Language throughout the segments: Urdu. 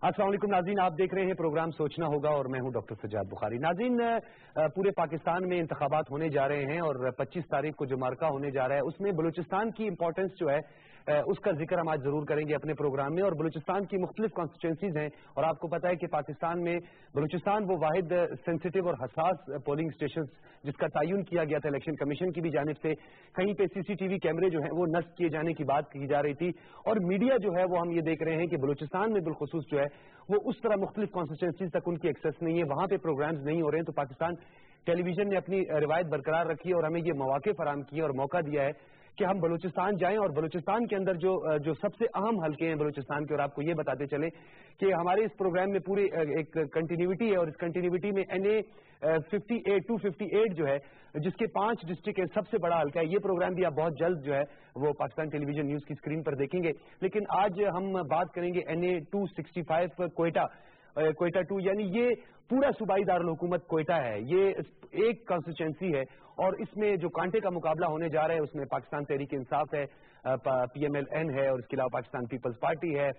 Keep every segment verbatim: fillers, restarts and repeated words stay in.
अस्सलाम वालेकुम नाज़रीन, आप देख रहे हैं प्रोग्राम सोचना होगा और मैं हूं डॉक्टर सज्जाद बुखारी। नाज़रीन, पूरे पाकिस्तान में इंतखाबात होने जा रहे हैं और पच्चीस तारीख को जो मार्का होने जा रहा है उसमें बलूचिस्तान की इंपॉर्टेंस जो है उसका जिक्र हम आज जरूर करेंगे अपने प्रोग्राम में। और बलूचिस्तान की मुख्तलिफ कॉन्स्टिट्यूंसीज हैं और आपको पता है कि पाकिस्तान में बलूचिस्तान वो वाहिद सेंसिटिव और हसास पोलिंग स्टेशन जिसका तयन किया गया था इलेक्शन कमीशन की भी जानिब से। कहीं पे सीसीटीवी कैमरे जो हैं वो नस्ब किए जाने की बात की जा रही थी और मीडिया जो है वो हम ये देख रहे हैं कि बलूचिस्तान में बिलखुसूस जो है वो उस तरह मुख्तलिफ कॉन्स्टिट्यूंसीज तक उनकी एक्सेस नहीं है, वहां पे प्रोग्राम्स नहीं हो रहे हैं। तो पाकिस्तान टेलीविजन ने अपनी रिवायत बरकरार रखी है और हमें ये मौके फराहम किए और मौका दिया है कि हम बलूचिस्तान जाएं और बलूचिस्तान के अंदर जो जो सबसे अहम हलके हैं बलूचिस्तान के, और आपको ये बताते चलें कि हमारे इस प्रोग्राम में पूरी एक कंटिन्यूटी है और इस कंटिन्यूटी में N A fifty eight two fifty eight जो है जिसके पांच डिस्ट्रिक्ट है सबसे बड़ा हल्का है। ये प्रोग्राम भी आप बहुत जल्द जो है वो पाकिस्तान टेलीविजन न्यूज की स्क्रीन पर देखेंगे। लेकिन आज हम बात करेंगे N A two sixty five Quetta Quetta two, यानी ये पूरा सूबाई दारुल हुकूमत कोयटा है। ये एक कॉन्स्टिट्यूंसी है और इसमें जो कांटे का मुकाबला होने जा रहा है उसमें पाकिस्तान तहरीक इंसाफ है, पी एम एल एन है और इसके अलावा पाकिस्तान पीपल्स पार्टी है,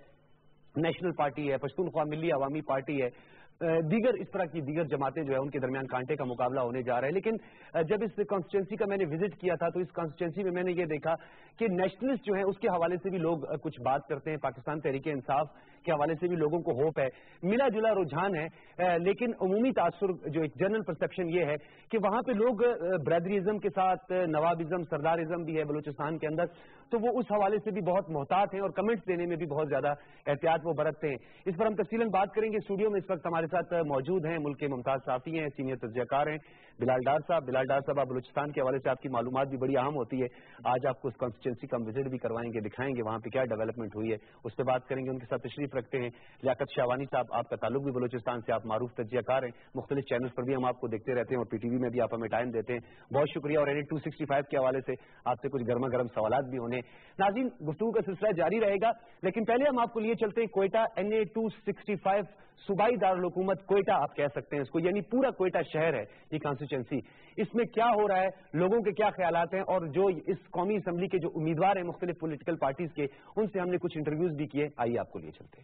नेशनल पार्टी है, पश्तूनख्वा मिली अवामी पार्टी है, दीगर इस तरह की दीगर जमातें जो है उनके दरमियान कांटे का मुकाबला होने जा रहा है। लेकिन जब इस कॉन्स्टिट्यूंसी का मैंने विजिट किया था तो इस कॉन्स्टिट्यूंसी में मैंने ये देखा कि नेशनलिस्ट जो है उसके हवाले से भी लोग कुछ बात करते हैं, पाकिस्तान तहरीक इंसाफ के हवाले से भी लोगों को होप है, मिला जुला रुझान है। लेकिन उमूमी तासुर जो एक जनरल परसेप्शन ये है कि वहां पे लोग ब्रदरिज्म के साथ नवाबिज्म सरदारिज्म भी है बलूचिस्तान के अंदर, तो वो उस हवाले से भी बहुत मोहतात हैं और कमेंट्स देने में भी बहुत ज्यादा एहतियात वो बरतते हैं। इस पर हम तफसीलन बात करेंगे। स्टूडियो में इस वक्त हमारे साथ मौजूद हैं मुल्क के मुमताज साफी हैं, सीनियर तज्जियाकार हैं बिलाल डार साहब। बिलाल डार साहब, आप बलूचिस्तान के हवाले से आपकी मालूमात भी बड़ी अहम होती है, आज आपको उस कॉन्स्टिट्यूंसी का विजिट भी करवाएंगे, दिखाएंगे वहां पे क्या डेवलपमेंट हुई है, उस पर बात करेंगे। उनके साथ तशरीफ रखते हैं लियाकत शाहवानी साहब, आपका ताल्लुक भी बलूचिस्तान से, आप मारूफ तज्जियाकार हैं, मुख्तलिफ चैनल्स पर भी हम आपको देखते रहते हैं और पीटीवी में भी आप हमें टाइम देते हैं, बहुत शुक्रिया। और N A two sixty five के हवाले से आपसे कुछ गर्मा गर्म सवाल भी होने। नाज़रीन, गुफ्तगू का सिलसिला जारी रहेगा, लेकिन पहले हम आपको लिए चलते हैं Quetta N A two sixty five सूबाई दारुल हुकूमत कोयटा आप कह सकते हैं इसको, यानी पूरा कोयटा शहर है ये कॉन्स्टिट्यूंसी। इसमें क्या हो रहा है, लोगों के क्या ख्यालात हैं और जो इस कौमी असम्बली के जो उम्मीदवार हैं मुख्तलिफ पॉलिटिकल पार्टीज के, उनसे हमने कुछ इंटरव्यूज भी किए, आइए आपको लिए चलते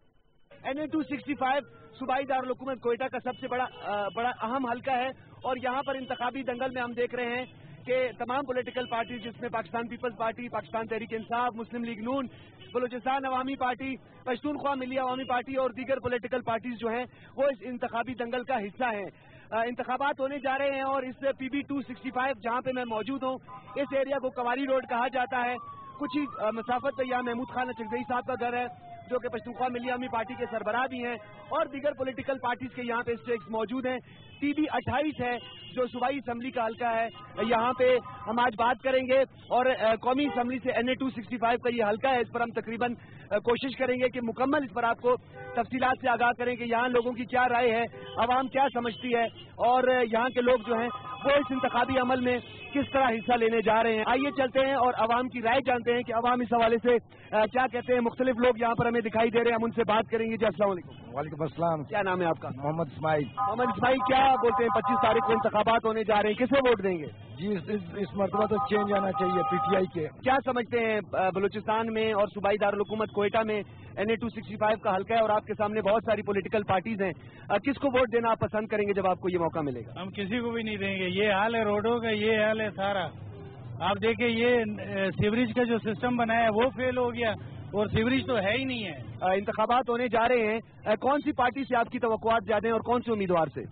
हैं। N A two sixty five सूबाई दारुल हुकूमत कोयटा का सबसे बड़ा आ, बड़ा अहम हल्का है और यहाँ पर इंतखाबी दंगल में हम देख रहे हैं कि तमाम पॉलिटिकल पार्टी जिसमें Pakistan Peoples Party, Pakistan Tehreek Insaf, Muslim League Noon, Balochistan Awami Party, Pashtunkhwa Milli Awami Party और दीगर पॉलिटिकल पार्टीज जो हैं वो इस इंतखाबी दंगल का हिस्सा हैं। इंतखाबात होने जा रहे हैं और इस P B two sixty five जहाँ पे मैं मौजूद हूँ इस एरिया को कवारी रोड कहा जाता है। कुछ ही मसाफत पर यहाँ महमूद खान चकजई साहब का घर है जो कि पश्तूनख्वा मिली अवामी पार्टी के सरबराह भी हैं और दीगर पॉलिटिकल पार्टीज के यहाँ पे स्टेक्स मौजूद हैं। टी बी अट्ठाईस है जो सूबाई असम्बली का हल्का है, यहाँ पे हम आज बात करेंगे और कौमी असम्बली से N A two sixty five का ये हल्का है, इस पर हम तकरीबन कोशिश करेंगे कि मुकम्मल इस पर आपको तफसीलात से आगाह करें कि यहाँ लोगों की क्या राय है, आवाम क्या समझती है और यहाँ के लोग जो हैं वो इस इंतखाबी अमल में किस तरह हिस्सा लेने जा रहे हैं। आइए चलते हैं और आवाम की राय जानते हैं कि आवाम इस हवाले से क्या कहते हैं। मुख्तलिफ लोग यहाँ पर हमें दिखाई दे रहे हैं, हम उनसे बात करेंगे। जी अस्सलाम वालेकुम। वालेकुम अस्सलाम। क्या नाम है आपका? मोहम्मद इस्माइल। मोहम्मद इस्माइल, क्या बोलते हैं पच्चीस तारीख को इंतखाबात होने जा रहे हैं, किसे वोट देंगे? जी इस, इस, इस मरतबा तो चेंज आना चाहिए पीटीआई के। क्या समझते हैं बलूचिस्तान में और सूबाई दारुल हुकूमत कोयटा में N A two sixty five का हल्का है और आपके सामने बहुत सारी पॉलिटिकल पार्टीज हैं, किसको वोट देना आप पसंद करेंगे जब आपको ये मौका मिलेगा? हम किसी को भी नहीं देंगे, ये हाल है रोडों का, ये हाल है सारा। आप देखिए ये सीवरेज का जो सिस्टम बनाया है वो फेल हो गया और सीवरेज तो है ही नहीं है। इंतखाबात होने जा रहे हैं, कौन सी पार्टी से आपकी तवक्कुआत ज्यादा है और कौन से उम्मीदवार से?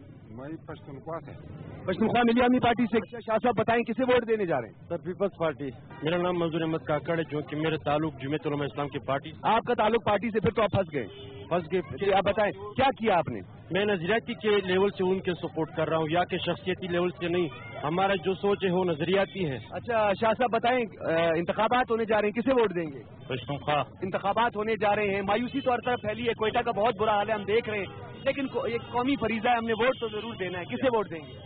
पश्तूनख्वा से। पश्तूनख्वा मिली अवामी पार्टी से। शाह साहब बताएं किसे वोट देने जा रहे हैं? Sir Peoples Party. मेरा नाम मंजूर अहमद काकड़ है जो कि मेरे ताल्लुक जमीयत उलमा इस्लाम की पार्टी। आपका ताल्लुक पार्टी से, फिर तो आप फंस गए। फंस गए। आप बताएं क्या किया आपने? मैं नजरियाती के लेवल से उनके सपोर्ट कर रहा हूँ, या के शख्सियती लेवल से नहीं, हमारा जो सोच है वो नजरियाती है। अच्छा शाह साहब बताएं, इंतखाबात होने जा रहे हैं, किसे वोट देंगे? पश्तूनख्वा। इंतखाबात होने जा रहे हैं, मायूसी तो हर तरफ फैली है, कोयटा का बहुत बुरा हाल है हम देख रहे हैं, लेकिन एक कौमी फरीजा है, हमने वोट तो जरूर देना है। किसे वोट देंगे?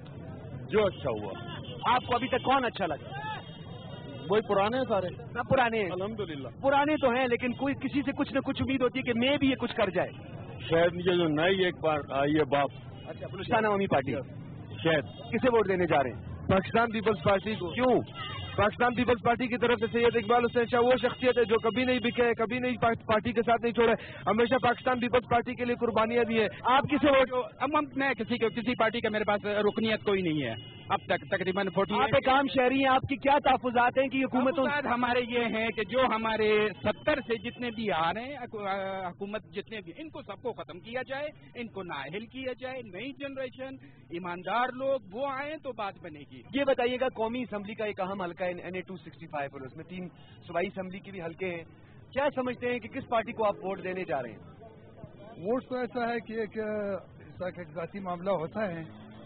जो अच्छा हुआ। आपको अभी तक कौन अच्छा लगा? वही पुराने हैं सारे। ना पुराने हैं, अल्हम्दुलिल्लाह पुराने तो हैं, लेकिन कोई किसी से कुछ न कुछ उम्मीद होती है कि मैं भी ये कुछ कर जाए। शायद ये जो नई एक बार आई है बाप। अच्छा, बलूचिस्तान अवामी पार्टी। शायद। किसे वोट देने जा रहे हैं? पाकिस्तान पीपल्स पार्टी को। क्यों? पाकिस्तान पीपल्स पार्टी की तरफ से सैयद इकबाल हुसैन शाह वो शख्सियत है जो कभी नहीं बिके है, कभी नहीं पार्टी के साथ नहीं छोड़ा, हमेशा पाकिस्तान पीपल्स पार्टी के लिए कुर्बानियां दी है। आप किसे वोट? हम मैं किसी किसी पार्टी का मेरे पास रुकनीत कोई नहीं है अब तक तकरीबन फोर्टी। आप एक आम शहरी हैं, आपकी क्या तहफुजात हैं कि हुकूमतों हमारे ये हैं कि जो हमारे सत्तर से जितने भी आ रहे हैं हुकूमत जितने भी, इनको सबको खत्म किया जाए, इनको नाअहल किया जाए, नई जनरेशन ईमानदार लोग वो आए तो बात बनेगी। ये बताइएगा, कौमी असम्बली का एक अहम हल्का है N A two sixty five और उसमें तीन सूबाई असम्बली के भी हल्के हैं, क्या समझते हैं कि किस पार्टी को आप वोट देने जा रहे हैं? वोट तो ऐसा है कि एक ऐसा एक जाती मामला होता है,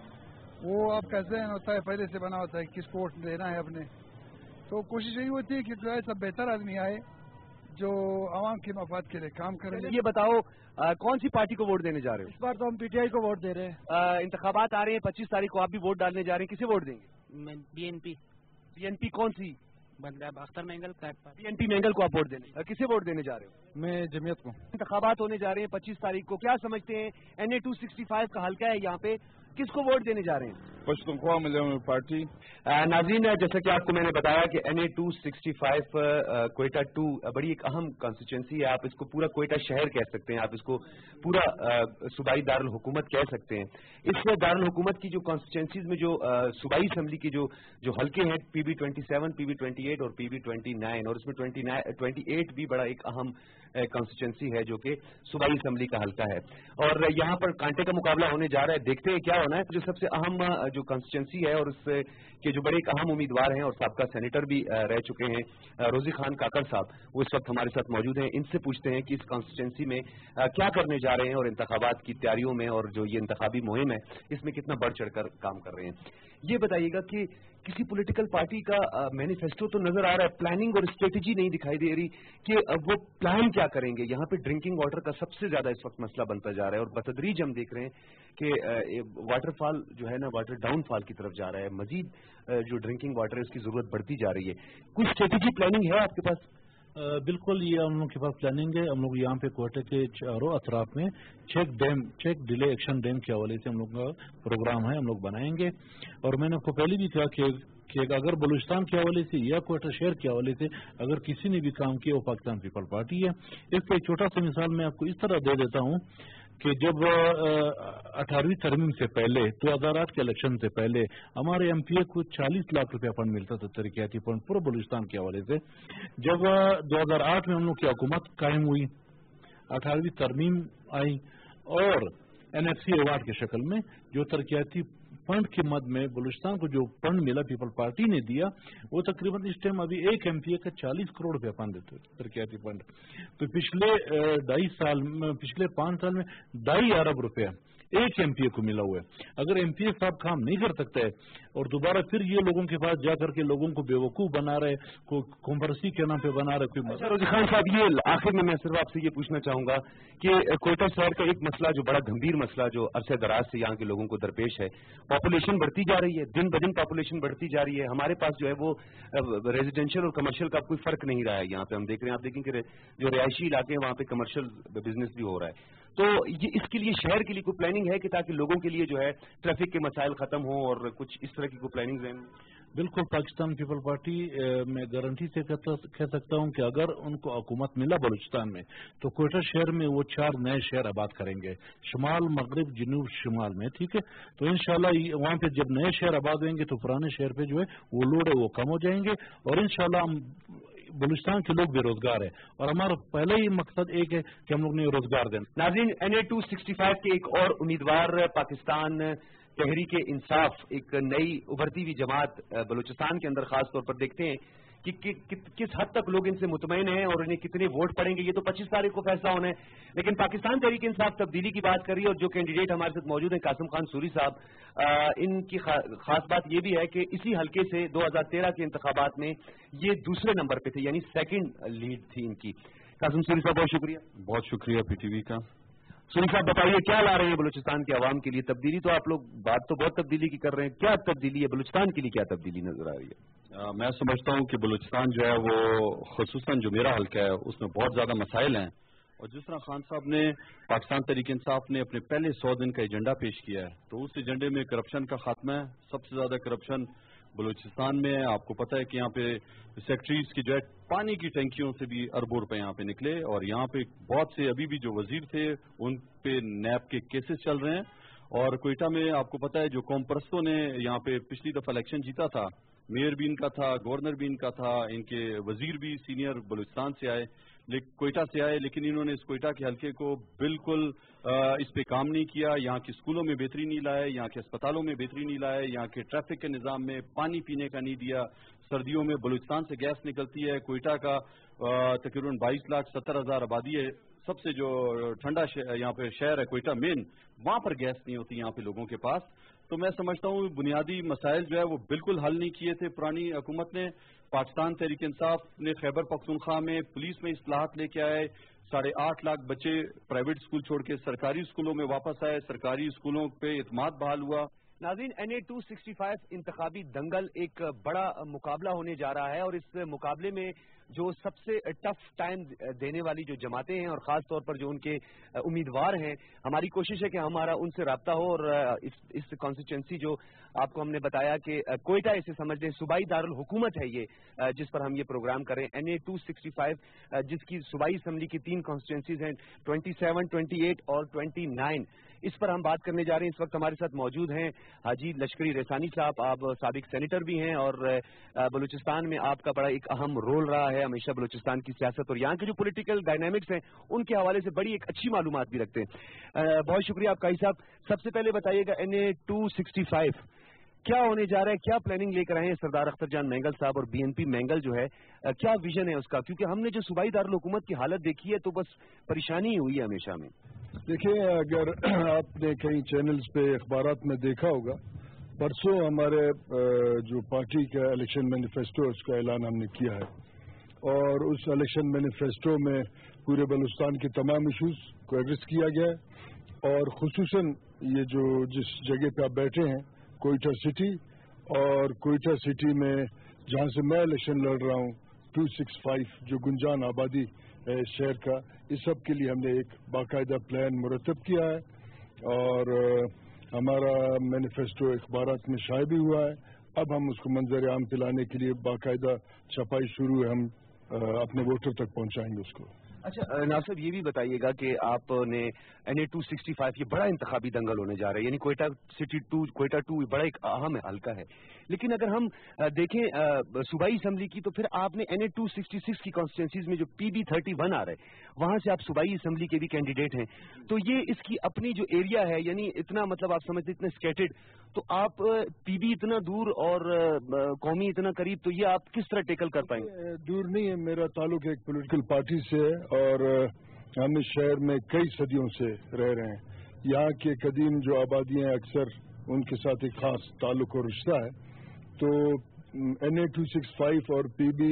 वो आपका जहन होता है पहले से बना होता है किसको वोट देना है अपने, तो कोशिश यही होती है कि जो ऐसा बेहतर आदमी आए जो आवाम के मफाद के लिए काम करे। ये बताओ आ, कौन सी पार्टी को वोट देने जा रहे हो? इस बार तो हम पी टी आई को वोट दे रहे हैं। इंतखाबात आ रहे हैं पच्चीस तारीख को, आप भी वोट डालने जा रहे हैं, किसे वोट देंगे? B N P. B N P कौन सी? बंदा Akhtar Mengal. B N P Mengal को आप वोट देने, किसे वोट देने जा रहे हो? मैं जमीयत को। इंतखाबात होने जा रहे हैं पच्चीस तारीख को, क्या समझते हैं N A two sixty five का हल्का है यहाँ पे, किसको वोट देने जा रहे हैं? पश्तूनख्वा मुस्लिम पार्टी। नाज़रीन, जैसा कि आपको मैंने बताया कि N A two sixty five Quetta two बड़ी एक अहम कॉन्स्टिट्यूंसी है, आप इसको पूरा कोयटा शहर कह सकते हैं, आप इसको पूरा सूबाई दारुल हुकूमत कह सकते हैं। इस दारुल हुकूमत की जो कॉन्स्टिट्यूंसीज में जो सूबाई असम्बली की जो जो हल्के हैं P B twenty seven, P B twenty eight और पी बी ट्वेंटी नाइन, और इसमें ट्वेंटी नाइन ट्वेंटी एट भी बड़ा एक अहम कॉन्स्टिट्यूंसी है जो कि सूबाई असम्बली का हल्का है, और यहाँ पर कांटे का मुकाबला होने जा रहा है। देखते हैं क्या होना है। जो सबसे अहम जो कॉन्स्टिट्यूंसी है और उसके के जो बड़े एक अहम उम्मीदवार हैं और साबका सेनेटर भी रह चुके हैं रोजी खान काकड़ साहब, वो इस वक्त हमारे साथ मौजूद हैं। इनसे पूछते हैं कि इस कॉन्स्टिट्यूंसी में क्या करने जा रहे हैं और इंतखाबात की तैयारियों में और जो ये इंतखाबी मुहिम है इसमें कितना बढ़ चढ़ कर काम कर रहे हैं। ये बताइएगा कि किसी पॉलिटिकल पार्टी का मैनिफेस्टो तो नजर आ रहा है, प्लानिंग और स्ट्रेटेजी नहीं दिखाई दे रही कि वो प्लान क्या करेंगे। यहाँ पे ड्रिंकिंग वाटर का सबसे ज्यादा इस वक्त मसला बनता जा रहा है और बतदरीज हम देख रहे हैं कि वाटरफॉल जो है ना वाटर डाउनफॉल की तरफ जा रहा है, मजीद जो ड्रिंकिंग वाटर है उसकी जरूरत बढ़ती जा रही है। कोई स्ट्रेटेजी प्लानिंग है आपके पास? Uh, बिल्कुल, ये हम लोग के पास प्लानिंग है। हम लोग यहाँ पे कोयटा के चारों अतराफ में check dam check delay action dam के हवाले से हम लोग का प्रोग्राम है, हम लोग बनाएंगे। और मैंने आपको पहले भी कहा कि कि अगर बलूचिस्तान के हवाले से या कोयटा शहर के हवाले से अगर किसी ने भी काम किया वो पाकिस्तान पीपल पार्टी है। इसका एक छोटा सा मिसाल मैं आपको इस तरह दे देता हूँ कि जब अठारहवीं तरमीम से पहले दो हजार आठ के इलेक्शन से पहले हमारे एम पी ए को चालीस लाख रुपया फंड मिलता था, तरक्याती फंड पूरा बलूचिस्तान के हवाले से। जब दो हजार आठ में हम लोग की हुकूमत कायम हुई, अठारहवीं तरमीम आई और एन एफ सी अवार्ड की शक्ल में जो तरक्याती फंड की मद में बलूचिस्तान को जो फंड मिला पीपल पार्टी ने दिया, वो तकरीबन इस टाइम अभी एक एम पी ए का चालीस करोड़ रुपया फंड देते तरक्याती फंड। तो पिछले ढाई साल में पिछले पांच साल में ढाई अरब रुपया एक एम पी ए को मिला हुआ है। अगर एम पी ए साहब काम नहीं कर सकता है और दोबारा फिर ये लोगों के पास जाकर के लोगों को बेवकूफ बना रहे, को कॉम्परसी के नाम पे बना रहे कोई। अच्छा रोजी खान साहब, ये आखिर में मैं सिर्फ आपसे ये पूछना चाहूंगा कि कोयटा शहर का एक मसला जो बड़ा गंभीर मसला जो अरसे दराज से यहाँ के लोगों को दरपेश है, पॉपुलेशन बढ़ती जा रही है, दिन ब दिन पॉपुलेशन बढ़ती जा रही है। हमारे पास जो है वो रेजिडेंशियल और कमर्शियल का कोई फर्क नहीं रहा है। यहाँ पे हम देख रहे हैं, आप देखेंगे जो रिहायशी इलाके हैं वहाँ पे कमर्शियल बिजनेस भी हो रहा है। तो ये इसके लिए शहर के लिए कोई प्लानिंग है कि ताकि लोगों के लिए जो है ट्रैफिक के मसाइल खत्म हो और कुछ इस तरह की कोई प्लानिंग है? बिल्कुल, पाकिस्तान पीपल पार्टी मैं गारंटी से कह सकता हूं कि अगर उनको हुकूमत मिला बलूचिस्तान में तो कोयटा शहर में वो चार नए शहर आबाद करेंगे, शुमाल, मगरिब, जनूब, शुमाल में। ठीक है, तो इंशाल्लाह वहां पे जब नए शहर आबाद होंगे तो पुराने शहर पे जो है वो लोड है वो कम हो जाएंगे और इंशाल्लाह हम बलूचिस्तान के लोग बेरोजगार है और हमारा पहला ही मकसद एक है कि हम लोग ने रोजगार देना। नाज़रीन, N A two sixty five के एक और उम्मीदवार पाकिस्तान तहरीक इंसाफ, एक नई उभरती हुई जमात बलूचिस्तान के अंदर खास तौर पर देखते हैं कि, कि, कि किस हद तक लोग इनसे मुतमईन हैं और इन्हें कितने वोट पड़ेंगे, ये तो पच्चीस तारीख को फैसला होना है। लेकिन पाकिस्तान तहरीक इंसाफ तब्दीली की बात कर रही है और जो कैंडिडेट हमारे साथ मौजूद हैं कासिम खान सूरी साहब, इनकी खा, खास बात ये भी है कि इसी हल्के से दो हजार तेरह के इंतखाबात में ये दूसरे नंबर पे थे, यानी सेकंड लीड थी इनकी। कासिम सूरी साहब, बहुत शुक्रिया। बहुत शुक्रिया पीटीवी का। सूरी साहब, बताइए क्या ला रहे हैं बलूचिस्तान के अवाम के लिए तब्दीली? तो आप लोग बात तो बहुत तब्दीली की कर रहे हैं, क्या तब्दीली है बलूचिस्तान के लिए, क्या तब्दीली नजर आ रही है? आ, मैं समझता हूँ कि बलूचिस्तान जो है वो खुसूसन जो मेरा हल्का है उसमें बहुत ज्यादा मसाइल हैं और जिस तरह खान साहब ने पाकिस्तान तहरीक इंसाफ ने अपने पहले सौ दिन का एजेंडा पेश किया है तो उस एजेंडे में करप्शन का खात्मा है। सबसे ज्यादा करप्शन بلوچستان میں آپ کو پتہ ہے کہ یہاں پہ سیکٹریز کی جو ہے پانی کی ٹینکیوں سے بھی اربوں روپے یہاں پہ نکلے، اور یہاں پہ بہت سے ابھی بھی جو وزیر تھے ان پہ نیب کے کیسز چل رہے ہیں. اور کوئٹہ میں آپ کو پتہ ہے جو قوم پرستوں نے یہاں پہ پچھلی دفعہ الیکشن جیتا تھا، میئر بھی ان کا تھا، گورنر بھی ان کا تھا، ان کے وزیر بھی سینئر بلوچستان سے آئے، کوئٹہ سے آئے، لیکن انہوں نے اس کوئٹہ کے حلقے کو بالکل اس پہ کام نہیں کیا. یہاں کے اسکولوں میں بہتری نہیں لائے، یہاں کے اسپتالوں میں بہتری نہیں لائے، یہاں کے ٹریفک کے نظام میں پانی پینے کا نہیں دیا. سردیوں میں بلوچستان سے گیس نکلتی ہے، کوئٹہ کا تقریباً بائیس لاکھ ستر ہزار آبادی ہے، سب سے جو ٹھنڈا یہاں پہ شہر ہے کوئٹہ مین، وہاں پر گیس نہیں ہوتی یہاں پہ لوگوں کے پاس. تو میں سمجھتا ہوں بنیادی مسائل جو ہے وہ بالکل حل نہیں کیے تھے پرانی حکومت نے. پاکستان تحریک انصاف نے خیبر پختونخوا میں پولیس میں اصلاحات لے کے آئے، ساڑھے آٹھ لاکھ بچے پرائیویٹ اسکول چھوڑ کے سرکاری اسکولوں میں واپس آئے، سرکاری اسکولوں پہ اعتماد بحال ہوا. ناظرین، N a to sixty five انتخابی دنگل ایک بڑا مقابلہ ہونے جا رہا ہے، اور اس مقابلے میں جو سب سے ٹف ٹائم دینے والی جو جماعتیں ہیں اور خاص طور پر جو ان کے امیدوار ہیں، ہماری کوشش ہے کہ ہمارا ان سے رابطہ ہو. اور اس کانسٹیچوئنسی جو آپ کو ہم نے بتایا کہ کوئٹہ اسے سمجھ لیں صوبائی دارالحکومت ہے یہ جس پر ہم یہ پروگرام کریں، N a to sixty five جس کی صوبائی اسمبلی کی تین کانسٹیچوئنسیز ہیں، ٹوئنٹی سیون ٹوئنٹی ایٹ اور ٹوئنٹی نائن. اس پر ہم بات کرنے جا رہے ہیں. اس وقت ہمارے ساتھ موجود ہیں حاجی لشکری ریسانی صاحب، آپ سابق سینیٹر بھی ہیں اور بلوچستان میں آپ کا بڑا ایک اہم رول رہا ہے ہمیشہ بلوچستان کی سیاست اور یہاں کے جو پولیٹیکل ڈائنامکس ہیں ان کے حوالے سے بڑی ایک اچھی معلومات بھی رکھتے ہیں. بہت شکریہ آپ قاضی صاحب. سب سے پہلے بتائیے گا N a to sixty five کیا ہونے جا رہا ہے، کیا پلاننگ لے کر آئے ہیں سردار اختر جان مینگل صاحب اور بی این پی مینگل جو ہے، کیا ویژن ہے اس کا؟ کیونکہ ہم نے جو صوبائی دارالحکومت کی حالت دیکھی ہے تو بس پریشانی ہی ہوئی ہے ہمیشہ میں. دیکھیے، اگر آپ نے کئی چینلز پہ اخبارات میں دیکھا ہوگا، پرسوں ہمارے جو پارٹی کا الیکشن مینیفیسٹو اس کا اعلان ہم نے کیا ہے، اور اس الیکشن مینیفیسٹو میں پورے بلوچستان کے تمام ایشوز کو ایڈریس کیا گیا ہے، اور خصوصاً یہ جو جس جگہ پہ آپ بیٹھے ہیں کوئٹہ سٹی، اور کوئٹہ سٹی میں جہاں سے میں الیکشن لڑ رہا ہوں ٹو سکس فائیو جو گنجان آبادی ہے شہر کا، اس سب کے لیے ہم نے ایک باقاعدہ پلان مرتب کیا ہے، اور ہمارا مینیفیسٹو اخبارات میں شائع بھی ہوا ہے. اب ہم اس کو منظر عام پہ لانے کے لیے باقاعدہ چھپائی شروع ہے، ہم اپنے ووٹر تک پہنچائیں گے اس کو. اچھا ناصر، یہ بھی بتائیے گا کہ آپ نے N a to sixty five یہ بڑا انتخابی دنگل ہونے جا رہا ہے، یعنی Quetta city two Quetta two بڑا ایک اہم حلقہ ہے، لیکن اگر ہم دیکھیں صوبائی اسمبلی کی تو پھر آپ نے N a to sixty six کی کانسٹیچوئنسیز میں جو پی بی تھرٹی ون آ رہا ہے وہاں سے آپ صوبائی اسمبلی کے بھی کینڈیڈیٹ ہیں، تو یہ اس کی اپنی جو ایریا ہے یعنی اتنا مطلب آپ سمجھتے اتنا اسکیٹڈ، تو آپ پی بی اتنا دور اور قومی اتنا قریب، تو یہ آپ کس طرح ٹیکل کر پائیں گے؟ دور نہیں ہے، میرا تعلق ایک پولیٹیکل پارٹی سے ہے، اور ہم اس شہر میں کئی صدیوں سے رہ رہے ہیں. یہاں کے قدیم جو آبادیاں اکثر ان کے ساتھ ایک خاص تعلق اور رشتہ ہے. تو این اے ٹو سکس فائیو اور پی بی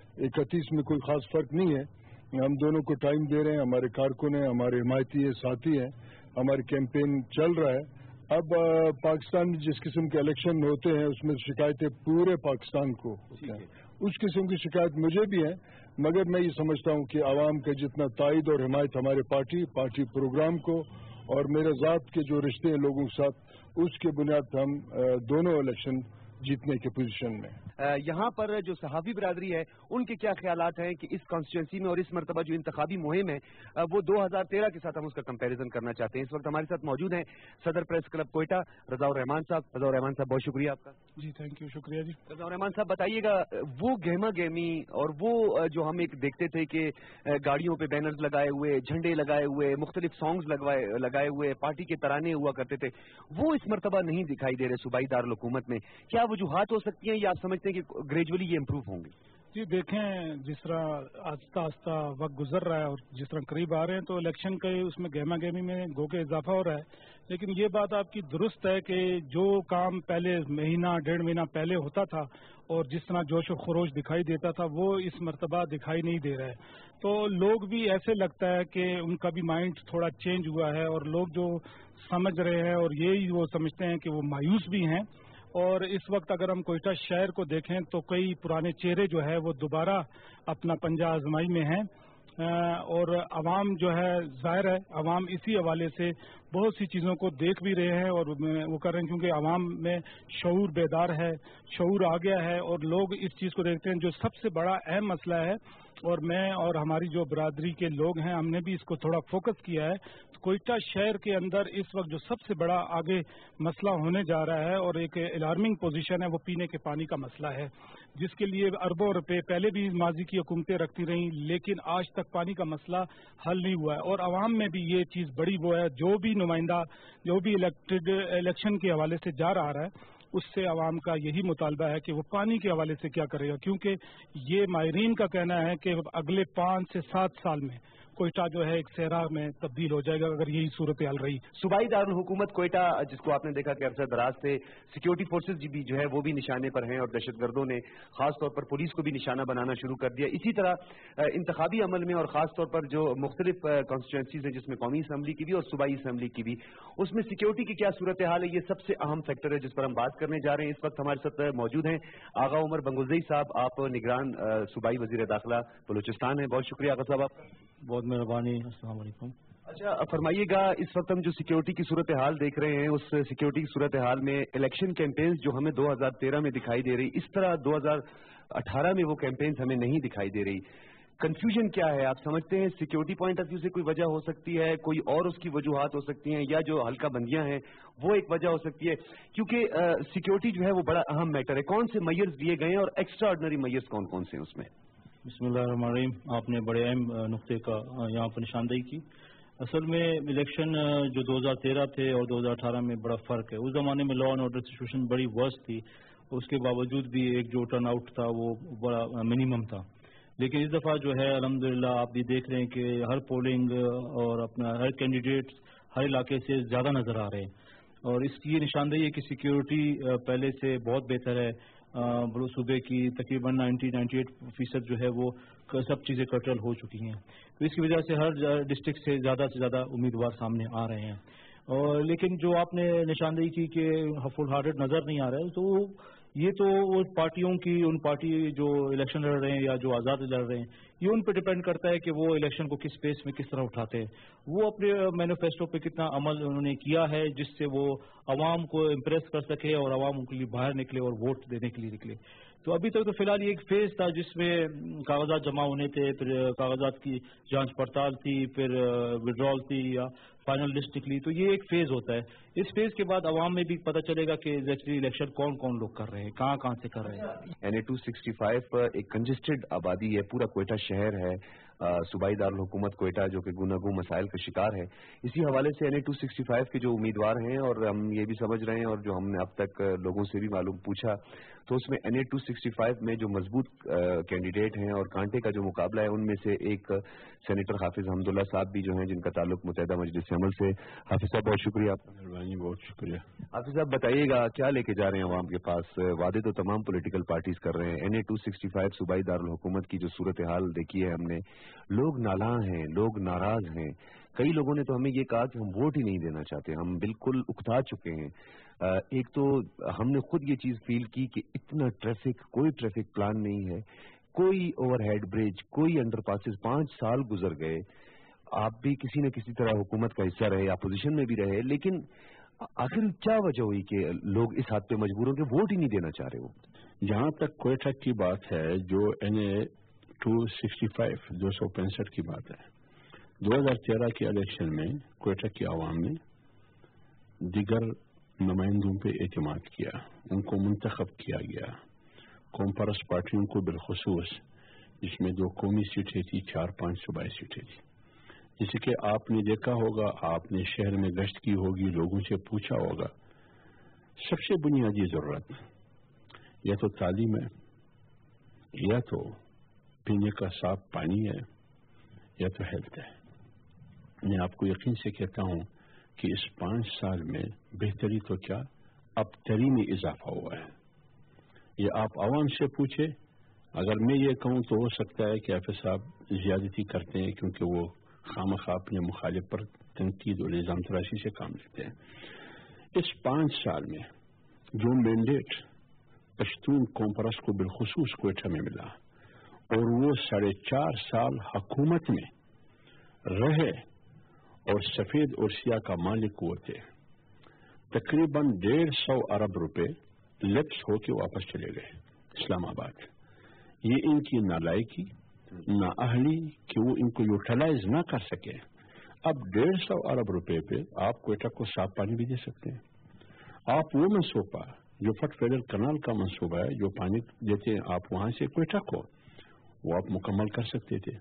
اکتیس میں کوئی خاص فرق نہیں ہے. ہم دونوں کو ٹائم دے رہے ہیں، ہمارے کارکن ہیں، ہمارے حمایتی ہیں، ساتھی ہیں، ہماری کیمپین چل رہا ہے. اب پاکستان میں جس قسم کے الیکشن ہوتے ہیں اس میں شکایتیں پورے پاکستان کو ہوتی ہیں، اس قسم کی شکایت مجھے بھی ہے، مگر میں یہ سمجھتا ہوں کہ عوام کا جتنا تائید اور حمایت ہمارے پارٹی پارٹی پروگرام کو اور میرے ذات کے جو رشتے ہیں لوگوں کے ساتھ، اس کے بنیاد پر ہم دونوں الیکشن جیتنے کی پوزیشن میں. یہاں پر جو صحافی برادری ہے ان کے کیا خیالات ہیں کہ اس کانسٹیچوئنسی میں اور اس مرتبہ جو انتخابی مہم ہے وہ دو ہزار تیرہ کے ساتھ ہم اس کا کمپیریزن کرنا چاہتے ہیں. اس وقت ہمارے ساتھ موجود ہیں صدر پریس کلب کوئٹہ رضا الرحمان صاحب. رضا الرحمان صاحب بہت شکریہ آپ کا. جی تھینک یو، شکریہ جی. رضا الرحمان صاحب بتائیے گا، وہ گہما گہمی اور وہ جو ہم ایک دیکھتے تھے کہ گاڑیوں پہ بینرز لگائے ہوئے، جھنڈے لگائے ہوئے، مختلف سانگز لگوائے لگائے ہوئے، پارٹی کے ترانے ہوا کرتے تھے، وہ اس مرتبہ نہیں دکھائی دے رہے صوبائی دارالحکومت میں. کیا وجوہات ہو سکتی ہیں یا آپ سمجھتے ہیں کہ گریجولی یہ امپروو ہوں گے؟ جی دیکھیں، جس طرح آہستہ آہستہ وقت گزر رہا ہے اور جس طرح قریب آ رہے ہیں تو الیکشن کے اس میں گہما گہمی میں گو کے اضافہ ہو رہا ہے. لیکن یہ بات آپ کی درست ہے کہ جو کام پہلے مہینہ ڈیڑھ مہینہ پہلے ہوتا تھا اور جس طرح جوش و خروش دکھائی دیتا تھا وہ اس مرتبہ دکھائی نہیں دے رہا ہے. تو لوگ بھی ایسے لگتا ہے کہ ان کا بھی مائنڈ تھوڑا چینج ہوا ہے، اور لوگ جو سمجھ رہے ہیں اور یہی وہ سمجھتے ہیں کہ وہ مایوس بھی ہیں. اور اس وقت اگر ہم کوئٹہ شہر کو دیکھیں تو کئی پرانے چہرے جو ہے وہ دوبارہ اپنا پنجہ آزمائی میں ہیں، اور عوام جو ہے ظاہر ہے عوام اسی حوالے سے بہت سی چیزوں کو دیکھ بھی رہے ہیں اور وہ کر رہے ہیں، کیونکہ عوام میں شعور بیدار ہے، شعور آ گیا ہے اور لوگ اس چیز کو دیکھتے ہیں جو سب سے بڑا اہم مسئلہ ہے. اور میں اور ہماری جو برادری کے لوگ ہیں ہم نے بھی اس کو تھوڑا فوکس کیا ہے. کوئٹہ شہر کے اندر اس وقت جو سب سے بڑا آگے مسئلہ ہونے جا رہا ہے اور ایک الارمنگ پوزیشن ہے وہ پینے کے پانی کا مسئلہ ہے، جس کے لیے اربوں روپے پہلے بھی ماضی کی حکومتیں رکھتی رہیں، لیکن آج تک پانی کا مسئلہ حل نہیں ہوا ہے. اور عوام میں بھی یہ چیز بڑی وہ ہے، جو بھی نمائندہ جو بھی الیکٹڈ الیکشن کے حوالے سے جا رہا ہے اس سے عوام کا یہی مطالبہ ہے کہ وہ پانی کے حوالے سے کیا کرے گا، کیونکہ یہ ماہرین کا کہنا ہے کہ اگلے پانچ سے سات سال میں کوئٹہ جو ہے ایک صحرا میں تبدیل ہو جائے گا اگر یہی صورتحال رہی. صوبائی دارالحکومت کوئٹہ جس کو آپ نے دیکھا کہ عرصہ دراز سے سیکیورٹی فورسز بھی جو ہے وہ بھی نشانے پر ہیں اور دہشت گردوں نے خاص طور پر پولیس کو بھی نشانہ بنانا شروع کر دیا. اسی طرح انتخابی عمل میں اور خاص طور پر جو مختلف کانسٹیچوئنسیز ہیں جس میں قومی اسمبلی کی بھی اور صوبائی اسمبلی کی بھی، اس میں سیکیورٹی کی کیا صورتحال ہے، یہ سب سے اہم فیکٹر ہے جس پر ہم بات کرنے جا رہے ہیں. اس وقت ہمارے ساتھ موجود ہیں آغا عمر بنگلزئی صاحب، آپ نگران صوبائی وزیر داخلہ بلوچستان ہیں. بہت شکریہ آغا صاحب، آپ بہت مہربانی. السلام علیکم. اچھا فرمائیے گا، اس وقت ہم جو سیکیورٹی کی صورتحال دیکھ رہے ہیں اس سیکیورٹی کی صورتحال میں الیکشن کیمپینز جو ہمیں دو ہزار تیرہ میں دکھائی دے رہی، اس طرح دو ہزار اٹھارہ میں وہ کیمپینز ہمیں نہیں دکھائی دے رہی. کنفیوژن کیا ہے؟ آپ سمجھتے ہیں سیکیورٹی پوائنٹ آف ویو سے کوئی وجہ ہو سکتی ہے، کوئی اور اس کی وجوہات ہو سکتی ہیں، یا جو حلقہ بندیاں ہیں وہ ایک وجہ ہو سکتی ہے؟ کیونکہ سیکیورٹی جو ہے وہ بڑا اہم میٹر ہے. کون سے میئرز دیے گئے ہیں اور ایکسٹرا آرڈنری میئرز کون کون سے ہیں اس میں؟ بسم اللہ الرحمن الرحیم. آپ نے بڑے اہم نقطے کا یہاں پر نشاندہی کی. اصل میں الیکشن جو دو ہزار تیرہ تھے اور دو ہزار اٹھارہ میں بڑا فرق ہے. اس زمانے میں لا اینڈ آرڈر سچویشن بڑی ورس تھی، اس کے باوجود بھی ایک جو ٹرن آؤٹ تھا وہ بڑا منیمم تھا. لیکن اس دفعہ جو ہے الحمدللہ آپ بھی دیکھ رہے ہیں کہ ہر پولنگ اور اپنا ہر کینڈیڈیٹ ہر علاقے سے زیادہ نظر آ رہے ہیں، اور اس کی یہ نشاندہی ہے کہ سیکیورٹی پہلے سے بہت بہتر ہے. صوبے کی تقریباً نائنٹی نائنٹی ایٹ فیصد جو ہے وہ سب چیزیں کنٹرول ہو چکی ہیں. تو اس کی وجہ سے ہر ڈسٹرکٹ سے زیادہ سے زیادہ امیدوار سامنے آ رہے ہیں. اور لیکن جو آپ نے نشاندہی کی کہ فل ہارٹڈ نظر نہیں آ رہا ہے، تو یہ تو وہ پارٹیوں کی ان پارٹی جو الیکشن لڑ رہے ہیں یا جو آزاد لڑ رہے ہیں یہ ان پہ ڈپینڈ کرتا ہے کہ وہ الیکشن کو کس پیس میں کس طرح اٹھاتے ہیں. وہ اپنے مینیفیسٹو پہ کتنا عمل انہوں نے کیا ہے جس سے وہ عوام کو امپریس کر سکے اور عوام کے لیے باہر نکلے اور ووٹ دینے کے لیے نکلے. تو ابھی تک تو فی الحال یہ ایک فیز تھا جس میں کاغذات جمع ہونے تھے، پھر کاغذات کی جانچ پڑتال تھی، پھر وڈرال تھی یا فائنل لسٹ نکلی. تو یہ ایک فیز ہوتا ہے. اس فیز کے بعد عوام میں بھی پتہ چلے گا کہ ایکچولی الیکشن کون کون لوگ کر رہے ہیں، کہاں کہاں سے کر رہے ہیں. N a to sixty five ایک کنجسٹڈ آبادی ہے، پورا کوئٹہ شہر ہے، صوبائی دارالحکومت کوئٹہ جو کہ گوناگوں مسائل کا شکار ہے. اسی حوالے سے N a to sixty five کے جو امیدوار ہیں اور ہم یہ بھی سمجھ رہے ہیں اور جو ہم نے اب تک لوگوں سے بھی معلوم پوچھا تو اس میں N a to sixty five میں جو مضبوط کینڈیڈیٹ ہیں اور کانٹے کا جو مقابلہ ہے ان میں سے ایک سینیٹر حافظ حمداللہ صاحب بھی جو ہیں جن کا تعلق متحدہ مجلس عمل سے. حافظ صاحب بہت شکریہ. آپ کا مہربانی، بہت شکریہ. حافظ صاحب بتائیے گا کیا لے کے جا رہے ہیں عوام کے پاس؟ وعدے تو تمام پولیٹیکل پارٹیز کر رہے ہیں. N a to sixty five صوبائی دارالحکومت کی جو صورتحال دیکھی ہے ہم نے، لوگ نالاں ہیں، لوگ ناراض ہیں. کئی لوگوں نے تو ہمیں یہ کہا کہ ہم ووٹ ہی نہیں دینا چاہتے، ہم بالکل اکتا چکے ہیں. ایک تو ہم نے خود یہ چیز فیل کی کہ اتنا ٹریفک، کوئی ٹریفک پلان نہیں ہے، کوئی اوور ہیڈ برج، کوئی انڈر پاسز. پانچ سال گزر گئے، آپ بھی کسی نہ کسی طرح حکومت کا حصہ رہے، اپوزیشن میں بھی رہے، لیکن آخر کیا وجہ ہوئی کہ لوگ اس حد پہ مجبور ہوں کہ ووٹ ہی نہیں دینا چاہ رہے ہو؟ جہاں تک کوئٹہ کی بات ہے، جو N a to sixty five دو سو پینسٹھ کی بات ہے، دو ہزار تیرہ کے الیکشن میں کوئٹہ کی عوام نے دیگر نمائندوں پہ اعتماد کیا، ان کو منتخب کیا گیا. قوم پرست پارٹیوں کو بالخصوص، جس میں دو قومی سیٹیں تھی، چار پانچ صوبائی سیٹیں تھیں. جیسے کہ آپ نے دیکھا ہوگا، آپ نے شہر میں گشت کی ہوگی، لوگوں سے پوچھا ہوگا، سب سے بنیادی ضرورت یا تو تعلیم ہے، یا تو پینے کا صاف پانی ہے، یا تو ہیلتھ ہے. میں آپ کو یقین سے کہتا ہوں کہ اس پانچ سال میں بہتری تو کیا، اب تری میں اضافہ ہوا ہے. یہ آپ عوام سے پوچھے. اگر میں یہ کہوں تو ہو سکتا ہے کہ حافظ صاحب زیادتی کرتے ہیں کیونکہ وہ خامخواہ اپنے مخالف پر تنقید اور الزام تراشی سے کام لیتے ہیں. اس پانچ سال میں جو مینڈیٹ پشتون قوم پرست کو بالخصوص کوئٹہ میں ملا اور وہ ساڑھے چار سال حکومت میں رہے اور سفید اور سیاہ کا مالک وہ تھے. تقریباً ڈیڑھ سو ارب روپے لیپس ہو کے واپس چلے گئے اسلام آباد. یہ ان کی نالائکی نہ اہلی کہ وہ ان کو یوٹیلائز نہ کر سکے. اب ڈیڑھ سو ارب روپے پہ آپ کوئٹہ کو صاف پانی بھی دے سکتے ہیں. آپ وہ منصوبہ جو فٹ فیڈر کنال کا منصوبہ ہے جو پانی دیتے ہیں آپ وہاں سے کوئٹہ کو وہ آپ مکمل کر سکتے تھے.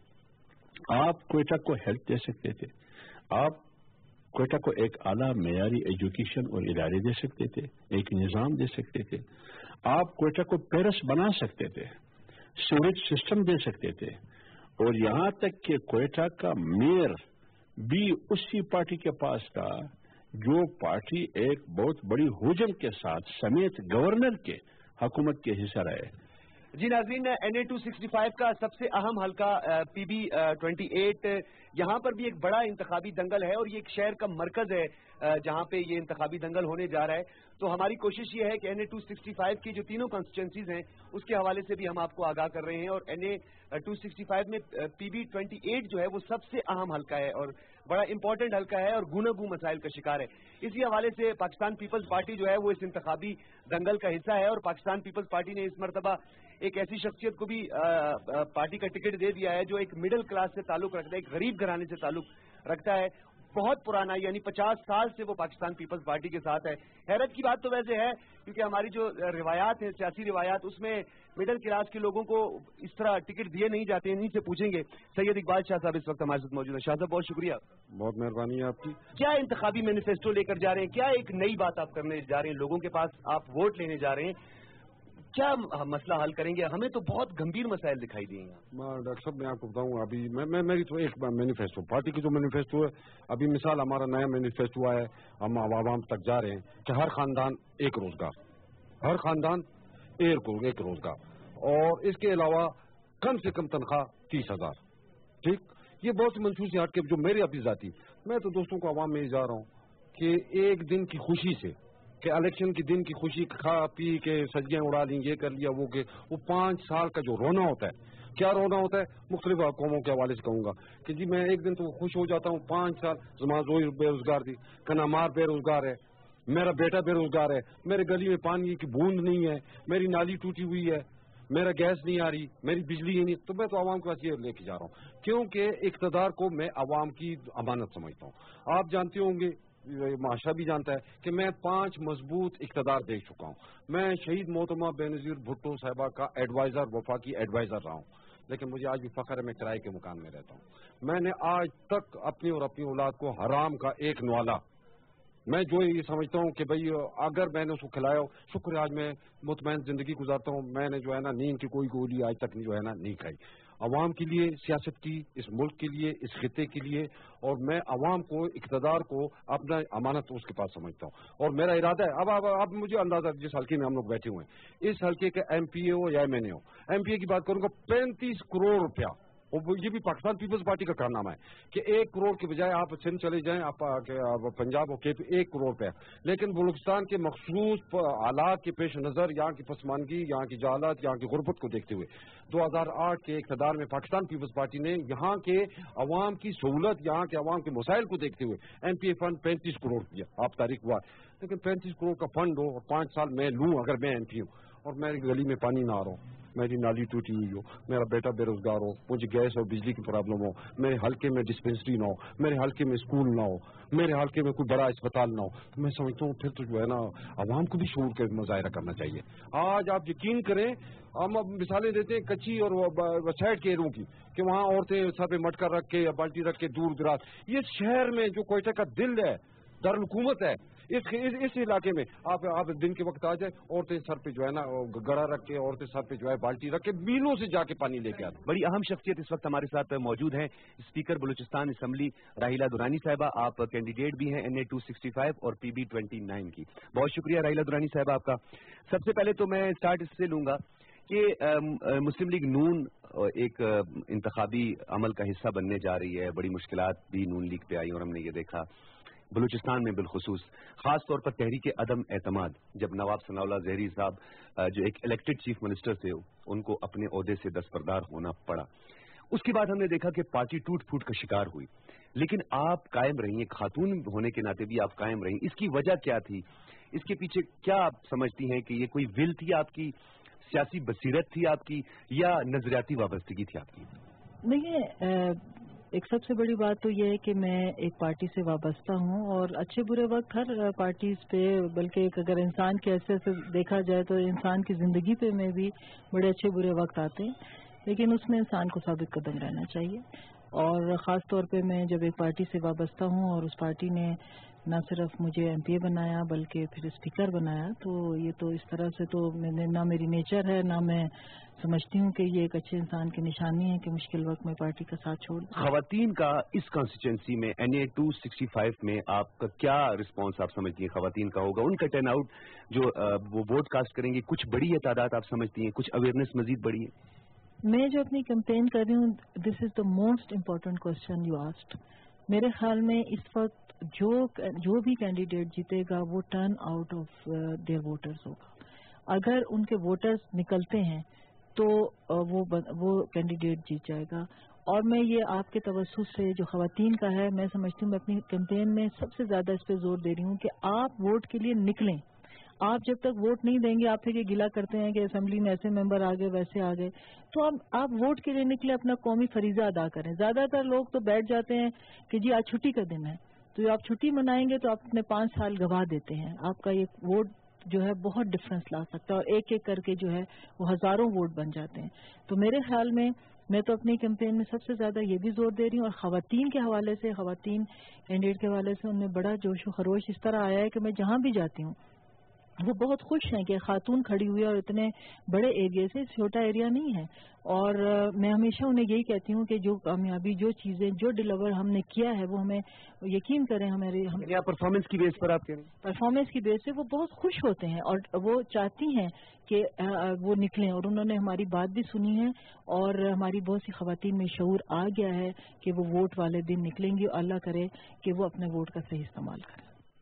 آپ کوئٹہ کو ہیلپ دے سکتے تھے. آپ کوئٹہ کو ایک اعلیٰ معیاری ایجوکیشن اور ادارے دے سکتے تھے, ایک نظام دے سکتے تھے. آپ کوئٹہ کو پیرس بنا سکتے تھے, سیوریج سسٹم دے سکتے تھے. اور یہاں تک کہ کوئٹہ کا میئر بھی اسی پارٹی کے پاس تھا جو پارٹی ایک بہت بڑی ہجوم کے ساتھ سمیت گورنر کے حکومت کے حصہ رہے. جی ناظرین, N a to sixty five کا سب سے اہم حلقہ پی بی ٹوینٹی ایٹ, یہاں پر بھی ایک بڑا انتخابی دنگل ہے اور یہ ایک شہر کا مرکز ہے جہاں پہ یہ انتخابی دنگل ہونے جا رہا ہے. تو ہماری کوشش یہ ہے کہ N a to sixty five کی جو تینوں کانسٹیچوئنسیز ہیں اس کے حوالے سے بھی ہم آپ کو آگاہ کر رہے ہیں. اور N a to sixty five میں پی بی ٹوینٹی ایٹ جو ہے وہ سب سے اہم حلقہ ہے اور بڑا امپورٹنٹ حلقہ ہے اور گونہ گوں مسائل کا شکار ہے. اسی حوالے سے پاکستان پیپلز پارٹی جو ہے وہ اس انتخابی دنگل کا حصہ ہے اور پاکستان پیپلز پارٹی نے اس مرتبہ ایک ایسی شخصیت کو بھی پارٹی کا ٹکٹ دے دیا ہے جو ایک مڈل کلاس سے تعلق رکھتا ہے, ایک غریب گھرانے سے تعلق رکھتا ہے. بہت پرانا, یعنی پچاس سال سے وہ پاکستان پیپلز پارٹی کے ساتھ ہے. حیرت کی بات تو ویسے ہے کیونکہ ہماری جو روایات ہیں, سیاسی روایات, اس میں مڈل کلاس کے لوگوں کو اس طرح ٹکٹ دیے نہیں جاتے ہیں. انہیں سے پوچھیں گے. سید اقبال شاہ صاحب اس وقت ہمارے ساتھ موجود ہیں. شاہ صاحب بہت شکریہ. بہت مہربانی ہے آپ کی. کیا انتخابی مینیفیسٹو لے کر جا رہے ہیں, کیا ایک نئی بات آپ کرنے جا رہے ہیں, لوگوں کے پاس آپ ووٹ لینے جا رہے ہیں, کیا مسئلہ حل کریں گے؟ ہمیں تو بہت گمبھیر مسائل دکھائی دیے ہیں. ڈاکٹر صاحب میں آپ کو بتاؤں, ابھی میں, میں میری تو ایک مینیفیسٹو پارٹی کی جو مینیفیسٹو ہے, ابھی مثال ہمارا نیا مینیفیسٹو ہے, ہم عوام تک جا رہے ہیں کہ ہر خاندان ایک روزگار, ہر خاندان ایک روزگار, اور اس کے علاوہ کم سے کم تنخواہ تیس ہزار. ٹھیک, یہ بہت سی منصوصیات کے جو میرے اپنی ذاتی, میں تو دوستوں کو عوام میں جا رہا ہوں کہ ایک دن کی خوشی سے, کہ الیکشن کے دن کی خوشی کھا پی کے سجیاں اڑا لیں, یہ کر لیا وہ کہ وہ پانچ سال کا جو رونا ہوتا ہے, کیا رونا ہوتا ہے, مختلف قوموں کے حوالے سے کہوں گا کہ جی میں ایک دن تو خوش ہو جاتا ہوں, پانچ سال زمازوئی بے روزگار تھی, کنامار بے روزگار ہے, میرا بیٹا بے روزگار ہے, میرے گلی میں پانی کی بوند نہیں ہے, میری نالی ٹوٹی ہوئی ہے, میرا گیس نہیں آ رہی, میری بجلی نہیں. تو میں تو عوام کے پاس یہ لے کے جا رہا ہوں کیونکہ اقتدار کو میں عوام کی امانت سمجھتا ہوں. آپ جانتے ہوں گے, معاشرہ بھی جانتا ہے کہ میں پانچ مضبوط اقتدار دیکھ چکا ہوں. میں شہید محترمہ بے نظیر بھٹو صاحبہ کا ایڈوائزر, وفاقی ایڈوائزر رہا ہوں, لیکن مجھے آج بھی فخر ہے میں کرائے کے مکان میں رہتا ہوں. میں نے آج تک اپنی اور اپنی اولاد کو حرام کا ایک نوالا, میں جو یہ سمجھتا ہوں کہ بھئی اگر میں نے اس کو کھلایا, شکر ہے آج میں مطمئن زندگی گزارتا ہوں. میں نے جو ہے نا نیند کی کوئی گولی آج تک جو ہے نا نہیں کھائی. عوام کے لیے سیاست کی, اس ملک کے لیے, اس خطے کے لیے, اور میں عوام کو, اقتدار کو اپنا امانت اس کے پاس سمجھتا ہوں. اور میرا ارادہ ہے, اب اب اب مجھے اندازہ جس حلقے میں ہم لوگ بیٹھے ہوئے ہیں, اس حلقے کے ایم پی اے ہو یا ایم این اے ہو, ایم پی اے کی بات کروں گا پینتیس کروڑ روپیہ, اور یہ بھی پاکستان پیپلز پارٹی کا کارنامہ ہے کہ ایک کروڑ کے بجائے آپ سندھ چلے جائیں, آپ پنجاب کے ایک کروڑ روپیہ, لیکن بلوچستان کے مخصوص حالات کے پیش نظر, یہاں کی پسماندگی, یہاں کی جہالت, یہاں کی غربت کو دیکھتے ہوئے دو ہزار آٹھ کے اقتدار میں پاکستان پیپلز پارٹی نے یہاں کے عوام کی سہولت, یہاں کے عوام کے مسائل کو دیکھتے ہوئے ایم پی اے فنڈ پینتیس کروڑ دیا. آپ تاریخ ہوا, لیکن پینتیس کروڑ کا فنڈ ہو اور پانچ سال میں لوں اگر میں ایم پی ہوں, اور میری گلی میں پانی نہ آ رہا ہو, میری نالی ٹوٹی ہوئی ہو, میرا بیٹا بے روزگار ہو, مجھے گیس اور بجلی کی پرابلم ہو, میرے حلقے میں ڈسپینسری نہ ہو, میرے حلقے میں اسکول نہ ہو, میرے حلقے میں کوئی بڑا اسپتال نہ ہو, تو میں سمجھتا ہوں پھر تو جو ہے نا عوام کو بھی شعور کا مظاہرہ کرنا چاہیے. آج آپ یقین کریں, ہم اب مثالیں دیتے ہیں کچی اور سائڈ کے ایروں کی کہ وہاں عورتیں سر پہ مٹکا رکھ کے یا بالٹی رکھ کے دور دراز, یہ شہر میں جو کوئٹہ کا دل ہے, دارالحکومت ہے, اس اس علاقے میں آپ آپ دن کے وقت آ جائے, عورتیں سر پہ جو ہے نا گڑا رکھ کے, عورتیں سر پہ جو ہے بالٹی رکھ کے میلوں سے جا کے پانی لے کے آتے. بڑی اہم شخصیت اس وقت ہمارے ساتھ موجود ہیں, اسپیکر بلوچستان اسمبلی راہیلہ درانی صاحبہ. آپ کینڈیڈیٹ بھی ہیں N a to sixty five اور پی بی ٹوینٹی نائن کی. بہت شکریہ راہیلہ درانی صاحبہ آپ کا. سب سے پہلے تو میں اسٹارٹ اس سے لوں گا کہ مسلم لیگ نون ایک انتخابی عمل کا حصہ بننے جا رہی ہے. بڑی مشکلات بھی نون لیگ پہ آئی اور ہم نے یہ دیکھا بلوچستان میں بالخصوص, خاص طور پر تحریک عدم اعتماد, جب نواب ثناء اللہ زہری صاحب جو ایک الیکٹڈ چیف منسٹر تھے ان کو اپنے عہدے سے دستبردار ہونا پڑا. اس کے بعد ہم نے دیکھا کہ پارٹی ٹوٹ پھوٹ کا شکار ہوئی. لیکن آپ قائم رہی ہیں, خاتون ہونے کے ناطے بھی آپ قائم رہی, اس کی وجہ کیا تھی؟ اس کے پیچھے کیا آپ سمجھتی ہیں کہ یہ کوئی ول تھی آپ کی, سیاسی بصیرت تھی آپ کی, یا نظریاتی وابستگی تھی آپ کی؟ دیکھیے, ایک سب سے بڑی بات تو یہ ہے کہ میں ایک پارٹی سے وابستہ ہوں, اور اچھے برے وقت ہر پارٹیز پہ, بلکہ اگر انسان کے حیثیت سے دیکھا جائے تو انسان کی زندگی پہ میں بھی بڑے اچھے برے وقت آتے ہیں, لیکن اس میں انسان کو ثابت قدم رہنا چاہیے. اور خاص طور پہ میں جب ایک پارٹی سے وابستہ ہوں اور اس پارٹی نے نہ صرف مجھے ایم پی اے بنایا بلکہ پھر اسپیکر بنایا, تو یہ تو اس طرح سے تو میں نے, نہ میری نیچر ہے, نہ میں سمجھتی ہوں کہ یہ ایک اچھے انسان کی نشانی ہے کہ مشکل وقت میں پارٹی کا ساتھ چھوڑ. خواتین کا اس کانسٹیچوئنسی میں N a to sixty five میں آپ کا کیا رسپانس آپ سمجھتی ہیں خواتین کا ہوگا؟ ان کا ٹرن آؤٹ جو وہ ووٹ کاسٹ کریں گے, کچھ بڑی ہے تعداد آپ سمجھتی ہیں, کچھ اویئرنیس مزید بڑی ہے؟ میں جو اپنی کیمپین کر رہی ہوں, this is the most important question you asked. میرے خیال میں اس وقت جو جو بھی کینڈیڈیٹ جیتے گا وہ turnout of their voters ہوگا. اگر ان کے ووٹرز نکلتے ہیں تو وہ وہ کینڈیڈیٹ جیت جائے گا. اور میں یہ آپ کے توسط سے جو خواتین کا ہے, میں سمجھتی ہوں میں اپنی کیمپین میں سب سے زیادہ اس پہ زور دے رہی ہوں کہ آپ ووٹ کے لیے نکلیں. آپ جب تک ووٹ نہیں دیں گے, آپ پھر یہ گلا کرتے ہیں کہ اسمبلی میں ایسے ممبر آ گئے ویسے آ گئے, تو اب آپ ووٹ کے لیے نکلے, اپنا قومی فریضہ ادا کریں. زیادہ تر لوگ تو بیٹھ جاتے ہیں کہ جی آج چھٹی کا دن ہے, تو آپ چھٹی منائیں گے تو آپ اپنے پانچ سال گوا دیتے ہیں. آپ کا یہ ووٹ جو ہے بہت ڈفرنس لا سکتا ہے, اور ایک ایک کر کے جو ہے وہ ہزاروں ووٹ بن جاتے ہیں. تو میرے خیال میں میں تو اپنی کیمپین میں سب سے زیادہ یہ بھی زور دے رہی ہوں. اور خواتین کے حوالے سے, خواتین کینڈیڈیٹ کے حوالے سے ان میں بڑا جوش و خروش اس طرح آیا ہے کہ میں جہاں بھی جاتی ہوں وہ بہت خوش ہیں کہ خاتون کھڑی ہوئی ہے, اور اتنے بڑے ایریا سے, چھوٹا ایریا نہیں ہے. اور میں ہمیشہ انہیں یہی کہتی ہوں کہ جو کامیابی, جو چیزیں, جو ڈیلیور ہم نے کیا ہے وہ ہمیں یقین کریں. ہمارے پرفارمنس کی بیس پر آپ کہہ رہے ہیں؟ پرفارمنس کی بیس سے وہ بہت خوش ہوتے ہیں اور وہ چاہتی ہیں کہ وہ نکلیں, اور انہوں نے ہماری بات بھی سنی ہے, اور ہماری بہت سی خواتین میں شعور آ گیا ہے کہ وہ ووٹ والے دن نکلیں گی. اللہ کرے کہ وہ اپنے ووٹ کا صحیح استعمال کریں.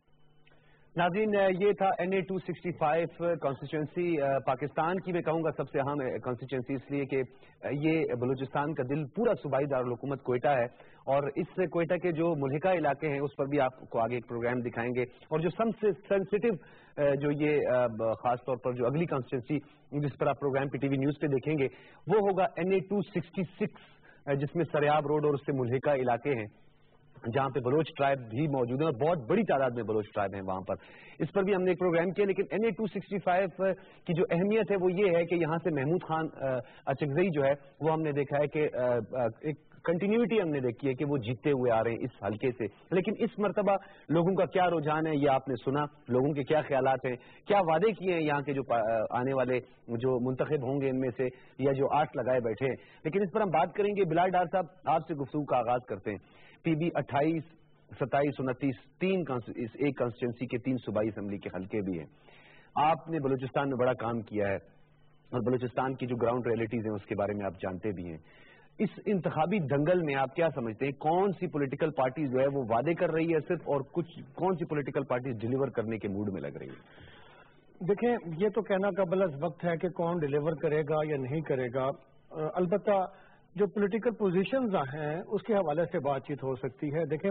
ناظرین, یہ تھا N a to sixty five constituency, Pakistan کی میں کہوں گا سب سے اہم کانسٹیچوئنسی, اس لیے کہ یہ بلوچستان کا دل پورا صوبائی دارالحکومت کوئٹہ ہے, اور اس کوئٹہ کے جو ملحقہ علاقے ہیں اس پر بھی آپ کو آگے ایک پروگرام دکھائیں گے. اور جو سب سے سینسٹیو جو یہ خاص طور پر جو اگلی کانسٹیچوئنسی جس پر آپ پروگرام پہ ٹی وی نیوز پہ دیکھیں گے وہ ہوگا N a to sixty six, جس میں سریاب روڈ اور اس سے ملحقہ علاقے ہیں جہاں پہ بلوچ ٹرائب بھی موجود ہیں, اور بہت بڑی تعداد میں بلوچ ٹرائب ہیں وہاں پر. اس پر بھی ہم نے ایک پروگرام کیا. لیکن این اے ٹو سکسٹی فائیو کی جو اہمیت ہے وہ یہ ہے کہ یہاں سے محمود خان اچکزئی جو ہے وہ ہم نے دیکھا ہے کہ ایک کنٹینیوٹی ہم نے دیکھی ہے کہ وہ جیتتے ہوئے آ رہے ہیں اس حلقے سے. لیکن اس مرتبہ لوگوں کا کیا رجحان ہے یہ آپ نے سنا, لوگوں کے کیا خیالات ہیں, کیا وعدے کیے ہیں یہاں کے جو آنے والے جو منتخب ہوں گے ان میں سے, یا جو آٹھ لگائے بیٹھے ہیں. لیکن اس پر ہم بات کریں گے. بلال ڈار صاحب, آپ سے گفتگو کا آغاز کرتے ہیں. پی بی اٹھائیس, ستائیس, انتیس, تین ایک کانسٹیچوئنسی کے تین صوبائی اسمبلی کے حلقے بھی ہیں. آپ نے بلوچستان میں بڑا کام کیا ہے, اور بلوچستان کی جو گراؤنڈ ریئلٹیز ہیں اس کے بارے میں آپ جانتے بھی ہیں. اس انتخابی دنگل میں آپ کیا سمجھتے ہیں, کون سی پولیٹیکل پارٹی جو ہے وہ وعدے کر رہی ہے صرف, اور کچھ کون سی پولیٹیکل پارٹیز ڈیلیور کرنے کے موڈ میں لگ رہی ہے؟ دیکھیں, یہ تو کہنا قبل از وقت ہے کہ کون ڈیلیور کرے گا یا نہیں کرے گا. البتہ جو پولیٹیکل پوزیشنز ہیں اس کے حوالے سے بات چیت ہو سکتی ہے. دیکھیں,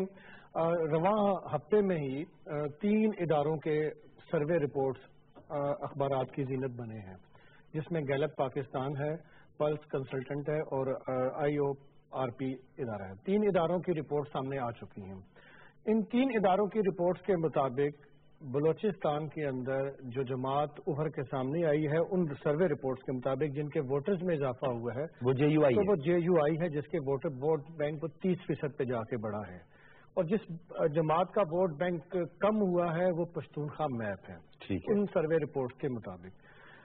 رواں ہفتے میں ہی تین اداروں کے سروے رپورٹس اخبارات کی زینت بنے ہیں, جس میں گیلپ پاکستان ہے, پلس کنسلٹنٹ ہے, اور آئی او آر پی ادارہ ہے. تین اداروں کی رپورٹ سامنے آ چکی ہیں. ان تین اداروں کی رپورٹس کے مطابق بلوچستان کے اندر جو جماعت ابھر کے سامنے آئی ہے ان سروے رپورٹس کے مطابق جن کے ووٹرز میں اضافہ ہوا ہے وہ جے یو آئی تو وہ جے یو آئی ہے, جس کے ووٹر ووٹ بینک وہ تیس فیصد پہ جا کے بڑھا ہے. اور جس جماعت کا ووٹ بینک کم ہوا ہے وہ پشتونخوا میپ ہے ان سروے رپورٹس کے مطابق.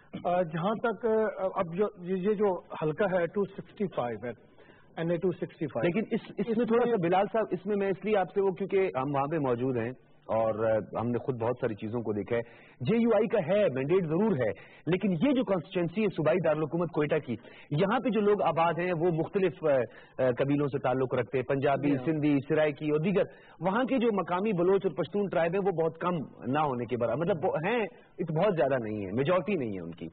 جہاں تک اب جو یہ جو حلقہ ہے ٹو سکسٹی فائیو ہے, N a to sixty five, لیکن اس اس میں تھوڑا سا بلال صاحب, اس میں میں اس لیے آپ سے وہ کیونکہ ہم وہاں پہ موجود ہیں اور ہم نے خود بہت ساری چیزوں کو دیکھا ہے. جے یو آئی کا ہے مینڈیٹ ضرور ہے, لیکن یہ جو کانسٹیچوئنسی ہے صوبائی دارالحکومت کوئٹہ کی, یہاں پہ جو لوگ آباد ہیں وہ مختلف قبیلوں سے تعلق رکھتے ہیں, پنجابی, سندھی, سرائکی اور دیگر. وہاں کے جو مقامی بلوچ اور پشتون ٹرائب ہیں وہ بہت کم نہ ہونے کے برابر, مطلب ہیں, بہت زیادہ نہیں ہے, میجورٹی نہیں ہے ان کی.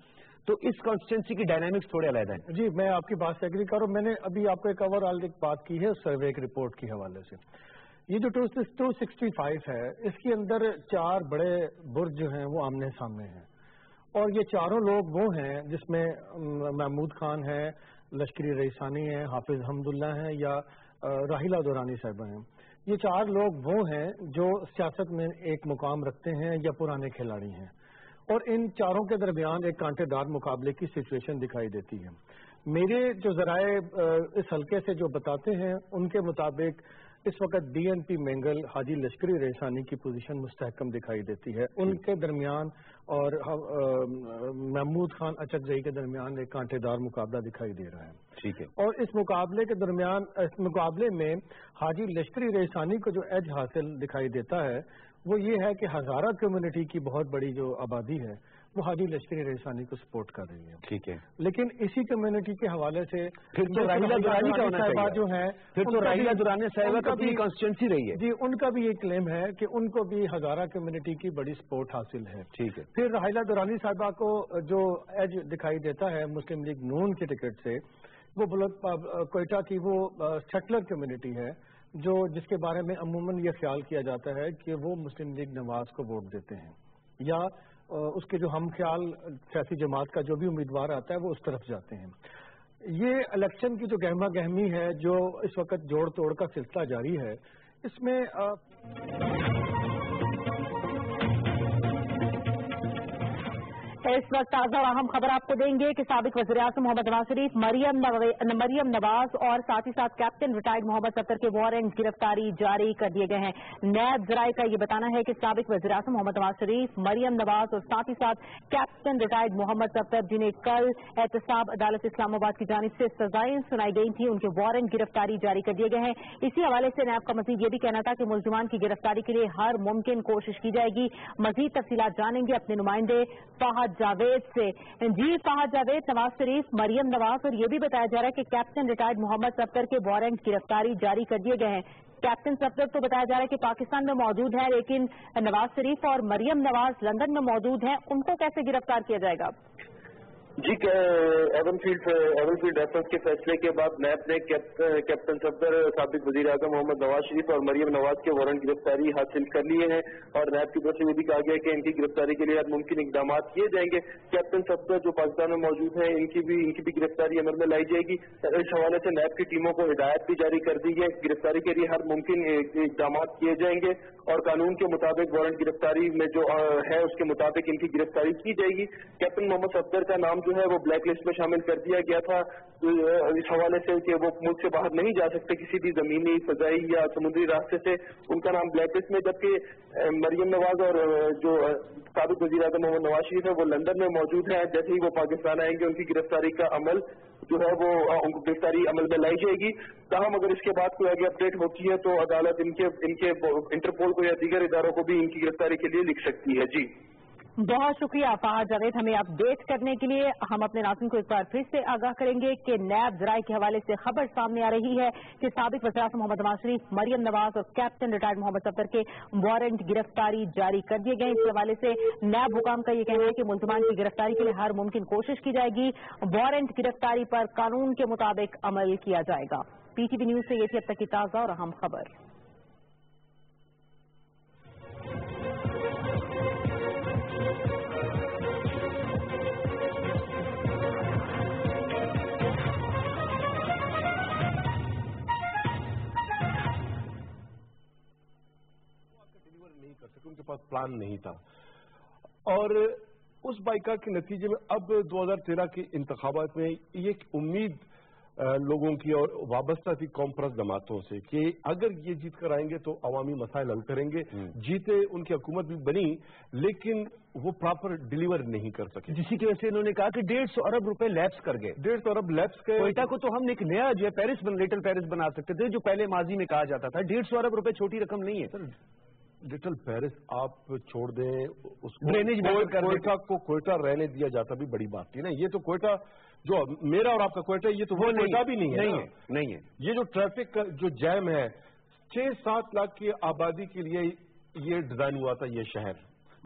تو اس کانسٹیٹوئنسی کی ڈائنامکس تھوڑے علیحدہ ہیں. جی میں آپ کی بات سے ایگری کر رہا ہوں. میں نے ابھی آپ کو ایک اوور آل بات کی ہے سروے کی رپورٹ کے حوالے سے. یہ جو ٹو سکسٹی فائیو ہے اس کے اندر چار بڑے برج جو ہیں وہ آمنے سامنے ہیں اور یہ چاروں لوگ وہ ہیں جس میں محمود خان ہے, لشکری ریسانی ہے, حافظ حمداللہ ہیں یا راحیلہ دورانی صاحبہ ہیں. یہ چار لوگ وہ ہیں جو سیاست میں ایک مقام رکھتے ہیں یا پرانے کھلاڑی ہیں اور ان چاروں کے درمیان ایک کانٹے دار مقابلے کی سچویشن دکھائی دیتی ہے. میرے جو ذرائع اس حلقے سے جو بتاتے ہیں ان کے مطابق اس وقت ڈی این پی مینگل حاجی لشکری ریسانی کی پوزیشن مستحکم دکھائی دیتی ہے. ان کے درمیان اور محمود خان اچکزئی کے درمیان ایک کانٹے دار مقابلہ دکھائی دے رہا ہے. ٹھیک ہے. اور اس مقابلے کے درمیان اس مقابلے میں حاجی لشکری ریسانی کو جو ایج حاصل دکھائی دیتا ہے وہ یہ ہے کہ ہزارہ کمیونٹی کی بہت بڑی جو آبادی ہے وہ حاجی لشکری ریسانی کو سپورٹ کر رہی ہے. ٹھیک ہے. لیکن اسی کمیونٹی کے حوالے سے پھر تو راحیلہ دورانی کا ہونا چاہیے جو ہے پھر تو راحیلہ دورانی صاحبہ کا بھی کانسٹیٹوئنسی رہی ہے. جی ان کا بھی یہ کلیم ہے کہ ان کو بھی ہزارہ کمیونٹی کی بڑی سپورٹ حاصل ہے. ٹھیک ہے. پھر راحیلہ دورانی صاحبہ کو جو ایج دکھائی دیتا ہے مسلم لیگ نون کے ٹکٹ سے وہ کوئٹہ کی وہ سیٹلر کمیونٹی ہے جو جس کے بارے میں عموماً یہ خیال کیا جاتا ہے کہ وہ مسلم لیگ نواز کو ووٹ دیتے ہیں یا اس کے جو ہم خیال سیاسی جماعت کا جو بھی امیدوار آتا ہے وہ اس طرف جاتے ہیں. یہ الیکشن کی جو گہما گہمی ہے جو اس وقت جوڑ توڑ کا سلسلہ جاری ہے اس میں آ... اس وقت تازہ اور اہم خبر آپ کو دیں گے کہ سابق وزیر اعظم محمد نواز شریف مریم مریم نواز اور ساتھ ہی ساتھ کیپٹن ریٹائرڈ محمد صفدر کے وارنٹ گرفتاری جاری کر دیے گئے ہیں. نیب ذرائع کا یہ بتانا ہے کہ سابق وزیر اعظم محمد نواز شریف مریم نواز اور ساتھ ہی ساتھ کیپٹن ریٹائرڈ محمد صفدر جنہیں کل احتساب عدالت اسلام آباد کی جانب سے سزائیں سنائی گئی تھیں ان کے وارنٹ گرفتاری جاری کر دیے گئے ہیں. اسی حوالے سے نیب کا مزید یہ بھی کہنا تھا کہ ملزمان کی گرفتاری کے لیے ہر ممکن کوشش کی جائے گی. مزید تفصیلات جانیں گے اپنے نمائندے فہد جاوید سے. جی فہد جاوید, نواز شریف, مریم نواز اور یہ بھی بتایا جا رہا ہے کہ کیپٹن ریٹائرڈ محمد صفدر کے وارنٹ گرفتاری جاری کر دیے گئے ہیں. کیپٹن صفدر تو بتایا جا رہا ہے کہ پاکستان میں موجود ہے لیکن نواز شریف اور مریم نواز لندن میں موجود ہیں, ان کو کیسے گرفتار کیا جائے گا؟ جی Avenfield Avenfield reference کے فیصلے کے بعد نیب نے کیپٹن صفدر, سابق وزیر اعظم محمد نواز شریف اور مریم نواز کے وارنٹ گرفتاری حاصل کر لیے ہیں اور نیب کی طرف سے یہ بھی کہا گیا کہ ان کی گرفتاری کے لیے ہر ممکن اقدامات کیے جائیں گے. کیپٹن صفدر جو پاکستان میں موجود ہیں ان کی بھی ان کی بھی گرفتاری عمل میں لائی جائے گی. اس حوالے سے نیب کی ٹیموں کو ہدایت بھی جاری کر دی ہے. گرفتاری کے لیے ہر ممکن اقدامات کیے جائیں گے اور قانون کے مطابق وارنٹ گرفتاری میں جو ہے اس کے مطابق ان کی گرفتاری کی جائے گی. کیپٹن محمد صفدر کا نام جو ہے وہ بلیک لسٹ میں شامل کر دیا گیا تھا اس حوالے سے کہ وہ ملک سے باہر نہیں جا سکتے کسی بھی زمینی, فضائی یا سمندری راستے سے. ان کا نام بلیک لسٹ میں, جبکہ مریم نواز اور جو سابق وزیر اعظم محمد نواز شریف ہے وہ لندن میں موجود ہیں. جیسے ہی وہ پاکستان آئیں گے ان کی گرفتاری کا عمل جو ہے وہ ان کو گرفتاری عمل میں لائی جائے گی. تاہم اگر اس کے بعد کوئی آگے اپڈیٹ ہوتی ہے تو عدالت ان کے ان کے انٹرپول کو یا دیگر اداروں کو بھی ان کی گرفتاری کے لیے لکھ سکتی ہے. جی بہت شکریہ فہد جاوید ہمیں اپڈیٹ کرنے کے لیے. ہم اپنے ناظرین کو ایک بار پھر سے آگاہ کریں گے کہ نیب ذرائع کے حوالے سے خبر سامنے آ رہی ہے کہ سابق وزیر اعظم محمد نواز شریف, مریم نواز اور کیپٹن ریٹائرڈ محمد صفدر کے وارنٹ گرفتاری جاری کر دیے گئے. اس حوالے سے نیب حکام کا یہ کہنا ہے کہ ملزمان کی گرفتاری کے لیے ہر ممکن کوشش کی جائے گی. وارنٹ گرفتاری پر قانون کے مطابق عمل کیا جائے گا. پی ٹی وی نیوز سے یہ تھی اب تک کی تازہ اور اہم خبر. ان کے پاس پلان نہیں تھا اور اس بائیکا کے نتیجے میں اب دو ہزار تیرہ کے انتخابات میں یہ ایک امید لوگوں کی اور وابستہ تھی قوم پرست جماعتوں سے کہ اگر یہ جیت کر آئیں گے تو عوامی مسائل حل کریں گے. جیتے, ان کی حکومت بھی بنی لیکن وہ پراپر ڈیلیور نہیں کر سکے, جسی کی وجہ سے انہوں نے کہا کہ ڈیڑھ سو ارب روپے لیپس کر گئے. ڈیڑھ سو ارب لیپس کے کوئٹہ کو تو ہم نے ایک نیا جو ہے پیرس لٹل پیرس بنا سکتے تھے جو پہلے ماضی میں کہا جاتا تھا. ڈیڑھ سو ارب روپے چھوٹی رقم نہیں ہے. لٹل پیرس آپ چھوڑ دیں, اس کوئٹہ کو کوئٹہ رہنے دیا جاتا بھی بڑی بات تھی نا. یہ تو کوئٹہ جو میرا اور آپ کا کوئٹہ یہ تو وہ کوئٹہ بھی نہیں ہے. نہیں ہے. یہ جو ٹریفک کا جو جیم ہے, چھ سات لاکھ کی آبادی کے لیے یہ ڈیزائن ہوا تھا یہ شہر.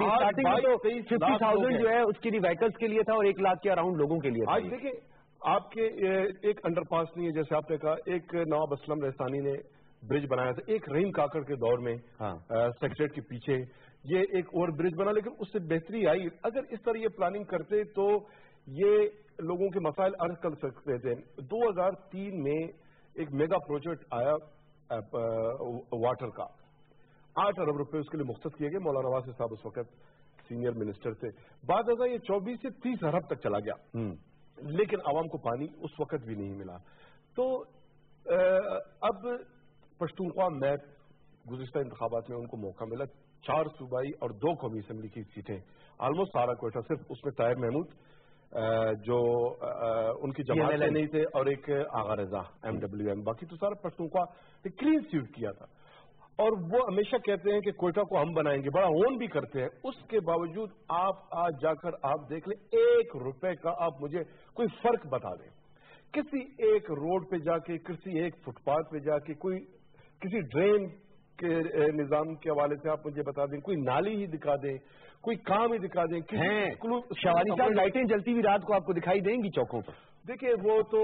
اسٹارٹنگ میں تو ففٹی تھاؤزینڈ جو ہے اس کے لیے وہیکلس کے لیے تھا اور ایک لاکھ کے اراؤنڈ لوگوں کے لیے تھا. آج دیکھیں آپ کے ایک انڈر پاس نہیں ہے، جیسے آپ نے کہا ایک نواب اسلم رحسانی نے برج بنایا تھا ایک رحیم کاکڑ کے دور میں سیکریٹریٹ کے پیچھے، یہ ایک اور برج بنا، لیکن اس سے بہتری آئی. اگر اس طرح یہ پلاننگ کرتے تو یہ لوگوں کے مسائل حل کر سکتے تھے. دو ہزار تین میں ایک میگا پروجیکٹ آیا واٹر کا، آٹھ ارب روپے اس کے لیے مختص کیے گئے. مولانا نواز صاحب اس وقت سینئر منسٹر تھے. بعد ازاں یہ چوبیس سے تیس ارب تک چلا گیا، لیکن عوام کو پانی اس وقت بھی نہیں ملا. تو اب پشتونخوا میپ گزشتہ انتخابات میں ان کو موقع ملا، چار صوبائی اور دو قومی اسمبلی کی سیٹیں آلموسٹ سارا کوئٹہ، صرف اس میں طاہر محمود جو ان کی جماعت سے نہیں تھے اور ایک Agha Raza M W M, باقی تو سارا پشتونخوا نے کلین سویپ کیا تھا. اور وہ ہمیشہ کہتے ہیں کہ کوئٹہ کو ہم بنائیں گے، بڑا ہون بھی کرتے ہیں. اس کے باوجود آپ آج جا کر آپ دیکھ لیں ایک روپے کا آپ مجھے کوئی فرق بتا دیں. کسی ایک روڈ پہ جا کے، کسی ایک فٹ پاتھ پہ جا کے، کوئی کسی ڈرین کے نظام کے حوالے سے آپ مجھے بتا دیں، کوئی نالی ہی دکھا دیں، کوئی کام ہی دکھا دیں. شوانی صاحب لائٹیں جلتی ہوئی رات کو آپ کو دکھائی دیں گی چوکوں پر؟ دیکھیے وہ تو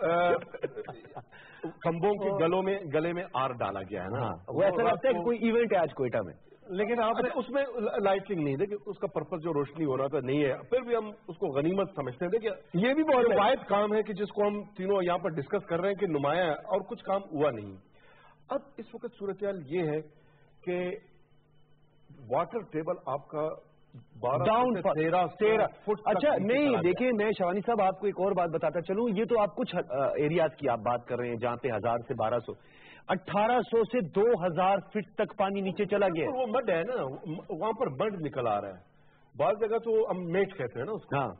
کھمبوں کے گلوں میں گلے میں آر ڈالا گیا ہے نا. وہ ایسا لگتا ہے کہ کوئی ایونٹ ہے آج کوئٹہ میں، لیکن آپ نے اس میں لائٹنگ نہیں، دیکھیں اس کا پرپز جو روشنی ہو رہا تھا نہیں ہے، پھر بھی ہم اس کو غنیمت سمجھتے ہیں. دیکھیں یہ بھی بہت واحد کام ہے کہ جس کو ہم تینوں یہاں پر ڈسکس کر رہے ہیں کہ نمایاں ہے اور کچھ کام ہوا نہیں. اب اس وقت صورتحال یہ ہے کہ واٹر ٹیبل آپ کا ڈاؤن تیرہ تیرہ فٹ. اچھا نہیں دیکھیں، میں شوانی صاحب آپ کو ایک اور بات بتاتا چلوں. یہ تو آپ کچھ ایریاز کی آپ بات کر رہے ہیں جہاں پہ ہزار سے بارہ سو اٹھارہ سو سے دو ہزار فٹ تک پانی نیچے چلا گیا. وہ مڈ ہے نا، وہاں پر مڈ نکل آ رہا ہے. بعض جگہ تو ہم میٹ کہتے ہیں نا اس کا،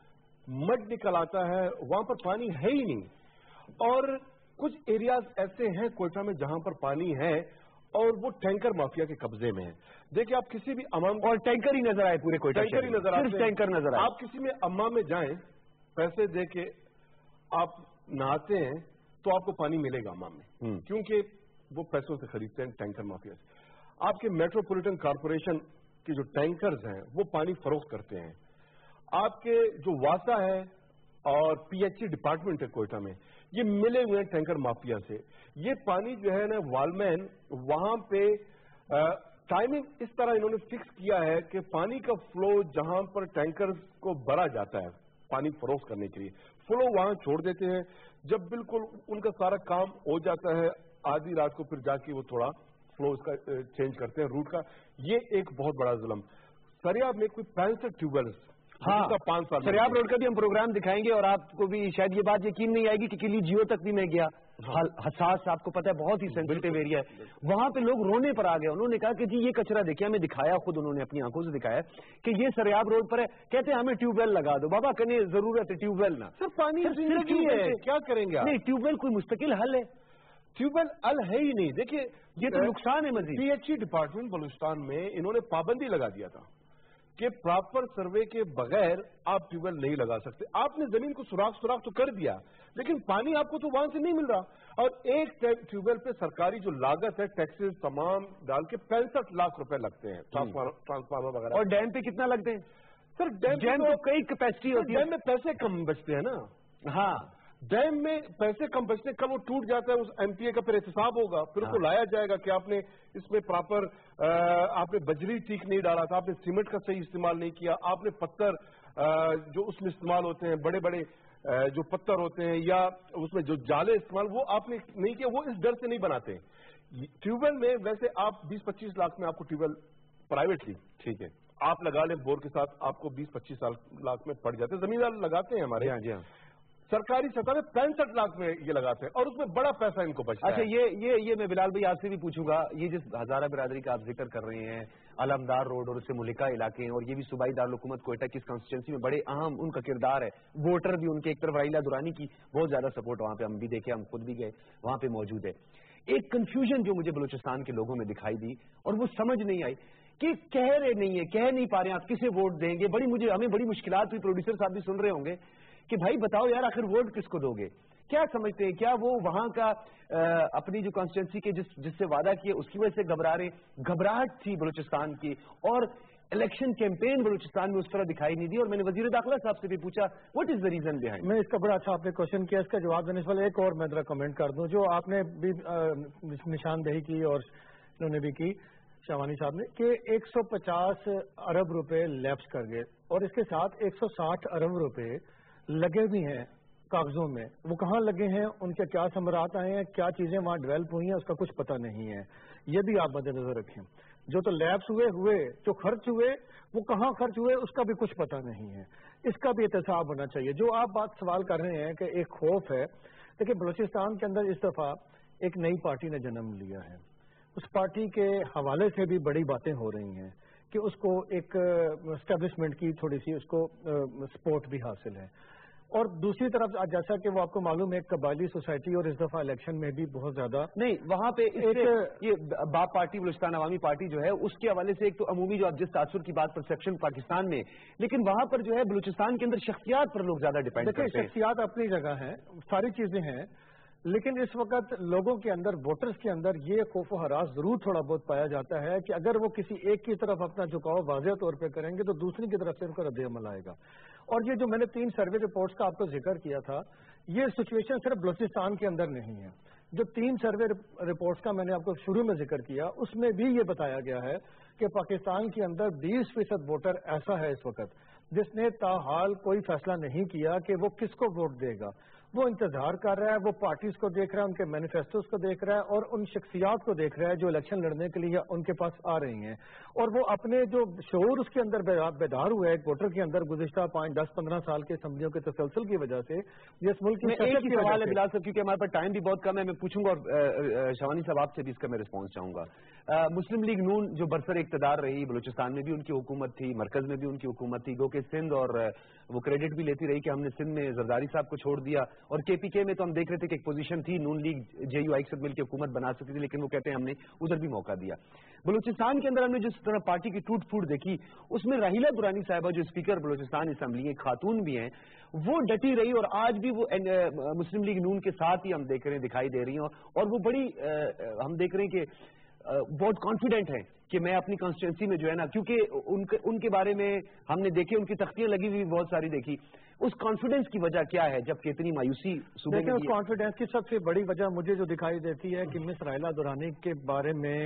مڈ نکل آتا ہے، وہاں پر پانی ہے ہی نہیں. اور کچھ ایریاز ایسے ہیں کوئٹہ میں جہاں پر پانی ہے اور وہ ٹینکر مافیا کے قبضے میں ہے. دیکھیں آپ کسی بھی امام اور ٹینکر ہی نظر آئے پورے کوئٹہ ٹینکر ہی نظر آئے، ٹینکر نظر آئے. آپ کسی میں امام میں جائیں پیسے دے کے آپ نہاتے ہیں تو آپ کو پانی ملے گا امام میں، کیونکہ وہ پیسوں سے خریدتے ہیں ٹینکر مافیا سے. آپ کے میٹروپولیٹن کارپوریشن کے جو ٹینکرز ہیں وہ پانی فروخت کرتے ہیں. آپ کے جو واسا ہے اور پی ایچ ای ڈپارٹمنٹ ہے کوئٹہ میں، یہ ملے ہوئے ہیں ٹینکر مافیا سے. یہ پانی جو ہے نا والمین وہاں پہ ٹائمنگ اس طرح انہوں نے فکس کیا ہے کہ پانی کا فلو جہاں پر ٹینکر کو بھرا جاتا ہے پانی فروخت کرنے کے لیے، فلو وہاں چھوڑ دیتے ہیں. جب بالکل ان کا سارا کام ہو جاتا ہے آدھی رات کو پھر جا کے وہ تھوڑا فلو اس کا چینج کرتے ہیں روٹ کا. یہ ایک بہت بڑا ظلم. سریاب میں کوئی پینسٹھ ٹیوب ویلز، ہاں پانچ سال سریاب روڈ کا بھی ہم پروگرام دکھائیں گے اور آپ کو بھی شاید یہ بات یقین نہیں آئے گی کہ کلی جیو تک بھی میں گیا. حساس آپ کو پتا ہے بہت ہی سینسیٹیو ایریا ہے. وہاں پہ لوگ رونے پر آ گئے. انہوں نے کہا کہ جی یہ کچرا دیکھیں، ہمیں دکھایا، خود انہوں نے اپنی آنکھوں سے دکھایا کہ یہ سریاب روڈ پر ہے. کہتے ہیں ہمیں ٹیوب ویل لگا دو. بابا کہنے ضرورت ہے ٹیوب ویل نہ، سر پانی زندگی ہے، کیا کریں گے؟ نہیں ٹیوب ویل کوئی مستقل حل ہے؟ ٹیوب ویل حل ہے ہی نہیں. دیکھیے یہ تو نقصان ہے مزید. P H E department Balochistan میں انہوں نے پابندی لگا دیا تھا کہ پراپر سروے کے بغیر آپ ٹیوب ویل نہیں لگا سکتے. آپ نے زمین کو سوراخ سوراخ تو کر دیا، لیکن پانی آپ کو تو وہاں سے نہیں مل رہا. اور ایک ٹیوب ویل پہ سرکاری جو لاگت ہے ٹیکسز تمام ڈال کے پینسٹھ لاکھ روپے لگتے ہیں ٹرانسفارمر وغیرہ. اور ڈیم پہ کتنا لگتے ہیں؟ سر ڈیم تو کئی کیپیسٹی ہوتی ہے، ڈیم میں پیسے کم بچتے ہیں نا. ہاں ڈیم میں پیسے کم بچتے ہیں، کل وہ ٹوٹ جاتا ہے اس ایم پی اے کا پھر احتساب ہوگا، پھر اس کو لایا جائے گا کہ آپ نے اس میں پراپر آپ نے بجری ٹھیک نہیں ڈالا تھا، آپ نے سیمنٹ کا صحیح استعمال نہیں کیا، آپ نے پتھر جو اس میں استعمال ہوتے ہیں بڑے بڑے جو پتھر ہوتے ہیں یا اس میں جو جالے استعمال وہ آپ نے نہیں کیا، وہ اس ڈر سے نہیں بناتے. ٹیوب ویل میں ویسے آپ بیس پچیس لاکھ میں آپ کو ٹیوب ویل پرائیویٹلی ٹھیک ہے آپ لگا لیں بور کے ساتھ، آپ کو بیس پچیس لاکھ میں پڑ جاتے ہیں. زمیندار لگاتے ہیں ہمارے. ہاں جی ہاں سرکاری سطح میں پینسٹھ لاکھ میں یہ لگاتے ہیں اور اس میں بڑا پیسہ ان کو بچتا ہے. اچھا یہ یہ یہ میں بلال بھائی آپ سے بھی پوچھوں گا، یہ جس ہزارہ برادری کا آپ ذکر کر رہے ہیں، علمدار روڈ اور اس سے ملکہ علاقے ہیں، اور یہ بھی صوبائی دارالحکومت کوئٹہ کی کانسٹیچوئنسی میں بڑے اہم ان کا کردار ہے. ووٹر بھی ان کے ایک طرف رائلہ دورانی کی بہت زیادہ سپورٹ وہاں پہ ہم بھی دیکھے، ہم خود بھی گئے وہاں پہ موجود ہے. ایک کنفیوژن جو مجھے بلوچستان کے لوگوں میں دکھائی دی اور وہ سمجھ نہیں آئی کہ کہہ رہے نہیں ہے، کہہ نہیں پا رہے ہیں آپ کسے ووٹ دیں گے. بڑی مجھے ہمیں بڑی مشکلات ہوئی، پروڈیوسر صاحب بھی سن رہے ہوں گے کہ بھائی بتاؤ یار آخر ووٹ کس کو دو گے. کیا سمجھتے ہیں، کیا وہ وہاں کا اپنی جو کانسٹیچوئنسی کے جس جس سے وعدہ کیے اس کی وجہ سے گھبرا رہے؟ گھبراہٹ تھی بلوچستان کی. اور الیکشن کیمپین بلوچستان میں اس طرح دکھائی نہیں دی. اور میں نے وزیر داخلہ صاحب سے بھی پوچھا what is the reason behind. میں اس کا بڑا اچھا آپ نے کوشچن کیا, اس کا جواب دینے سے پہلے ایک اور میں ذرا کمنٹ کر دوں جو آپ نے بھی نشاندہی کی اور انہوں نے بھی کی شاوانی صاحب نے, کہ ایک سو پچاس ارب روپے لیپس کر گئے اور اس کے ساتھ ایک سو ساٹھ ارب روپے لگے بھی ہیں کاغذوں میں. وہ کہاں لگے ہیں, ان کے کیا ثمرات آئے ہیں, کیا چیزیں وہاں ڈیولپ ہوئی ہیں, اس کا کچھ پتہ نہیں ہے. یہ بھی آپ مد نظر رکھیں. جو تو لیبس ہوئے ہوئے جو خرچ ہوئے وہ کہاں خرچ ہوئے اس کا بھی کچھ پتہ نہیں ہے. اس کا بھی احتساب ہونا چاہیے. جو آپ بات سوال کر رہے ہیں کہ ایک خوف ہے, دیکھیں بلوچستان کے اندر اس دفعہ ایک نئی پارٹی نے جنم لیا ہے. اس پارٹی کے حوالے سے بھی بڑی باتیں ہو رہی ہیں کہ اس کو ایک اسٹیبلشمنٹ کی تھوڑی سی اس کو سپورٹ بھی حاصل ہے. اور دوسری طرف جیسا کہ وہ آپ کو معلوم ہے قبائلی سوسائٹی اور اس دفعہ الیکشن میں بھی بہت زیادہ نہیں وہاں پہ ایک یہ باپ پارٹی بلوچستان عوامی پارٹی جو ہے اس کے حوالے سے ایک تو عمومی جو آپ جس تاثر کی بات پرسپشن پاکستان میں, لیکن وہاں پر جو ہے بلوچستان کے اندر شخصیات پر لوگ زیادہ ڈیپینڈ کرتے ہیں. شخصیات اپنی جگہ ہیں, ساری چیزیں ہیں, لیکن اس وقت لوگوں کے اندر ووٹرز کے اندر یہ خوف و ہراس ضرور تھوڑا بہت پایا جاتا ہے کہ اگر وہ کسی ایک کی طرف اپنا جھکاؤ واضح طور پہ کریں گے تو دوسری کی طرف سے ان کا رد عمل آئے گا. اور یہ جو میں نے تین سروے رپورٹس کا آپ کو ذکر کیا تھا, یہ سچویشن صرف بلوچستان کے اندر نہیں ہے. جو تین سروے رپورٹس کا میں نے آپ کو شروع میں ذکر کیا اس میں بھی یہ بتایا گیا ہے کہ پاکستان کے اندر بیس فیصد ووٹر ایسا ہے اس وقت جس نے تاحال کوئی فیصلہ نہیں کیا کہ وہ کس کو ووٹ دے گا. وہ انتظار کر رہا ہے, وہ پارٹیز کو دیکھ رہا ہے, ان کے مینیفیسٹوز کو دیکھ رہا ہے اور ان شخصیات کو دیکھ رہا ہے جو الیکشن لڑنے کے لیے ان کے پاس آ رہی ہیں. اور وہ اپنے جو شعور اس کے اندر بیدار ہوا ہے ایک ووٹر کے اندر گزشتہ پانچ دس پندرہ سال کے اسمبلیوں کے تسلسل کی وجہ سے, جس ملک میں ایک ہی سوال ہے بلال صاحب کیونکہ ہمارے پاس ٹائم بھی بہت کم ہے, میں پوچھوں گا اور شوانی صاحب آپ سے بھی اس کا میں رسپانس چاہوں گا. مسلم لیگ نون جو برسر اقتدار رہی بلوچستان میں بھی ان کی حکومت تھی, مرکز میں بھی ان کی حکومت تھی, گو کہ سندھ اور وہ کریڈٹ بھی لیتی رہی کہ ہم نے سندھ میں زرداری صاحب کو چھوڑ دیا, اور کے پی کے میں تو ہم دیکھ رہے تھے کہ ایک پوزیشن تھی نون لیگ جے یو آئی کے ساتھ مل کے حکومت بنا سکتی تھی, لیکن وہ کہتے ہیں ہم نے ادھر بھی موقع دیا. بلوچستان کے اندر ہم نے جس طرح پارٹی کی ٹوٹ پھوٹ دیکھی اس میں راہیلہ درانی صاحبہ جو اسپیکر بلوچستان اسمبلی ایک خاتون بھی ہیں, وہ ڈٹی رہی اور آج بھی وہ مسلم لیگ نون کے ساتھ ہی ہم دیکھ رہے ہیں دکھائی دے رہی ہیں, اور وہ بڑی ہم دیکھ رہے ہیں کہ بہت کانفیڈنٹ ہے کہ میں اپنی کانسٹیٹوئنسی میں جو ہے نا, کیونکہ ان کے ان کے بارے میں ہم نے دیکھے, ان کی تختیاں لگی ہوئی بہت ساری دیکھی, اس کانفیڈنس کی وجہ کیا ہے جبکہ اتنی مایوسی صوبے میں؟ اس کانفیڈنس کی سب سے بڑی وجہ مجھے جو دکھائی دیتی ہے کہ مس راہیلہ درانی کے بارے میں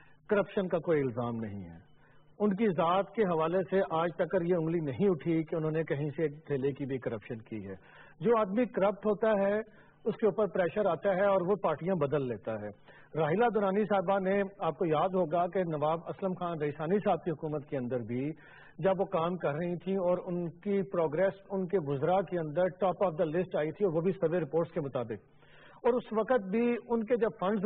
کرپشن کا کوئی الزام نہیں ہے. ان کی ذات کے حوالے سے آج تک یہ انگلی نہیں اٹھی کہ انہوں نے کہیں سے تھیلے کی بھی کرپشن کی ہے. جو آدمی کرپٹ ہوتا ہے اس کے اوپر پریشر آتا ہے اور وہ پارٹیاں بدل لیتا ہے. راہیلہ درانی صاحبہ نے, آپ کو یاد ہوگا کہ نواب اسلم خان رئیسانی صاحب کی حکومت کے اندر بھی جب وہ کام کر رہی تھیں اور ان کی پروگریس ان کے وزراء کے اندر ٹاپ آف دا لسٹ آئی تھی, اور وہ بھی سروے رپورٹس کے مطابق, اور اس وقت بھی ان کے جب فنڈز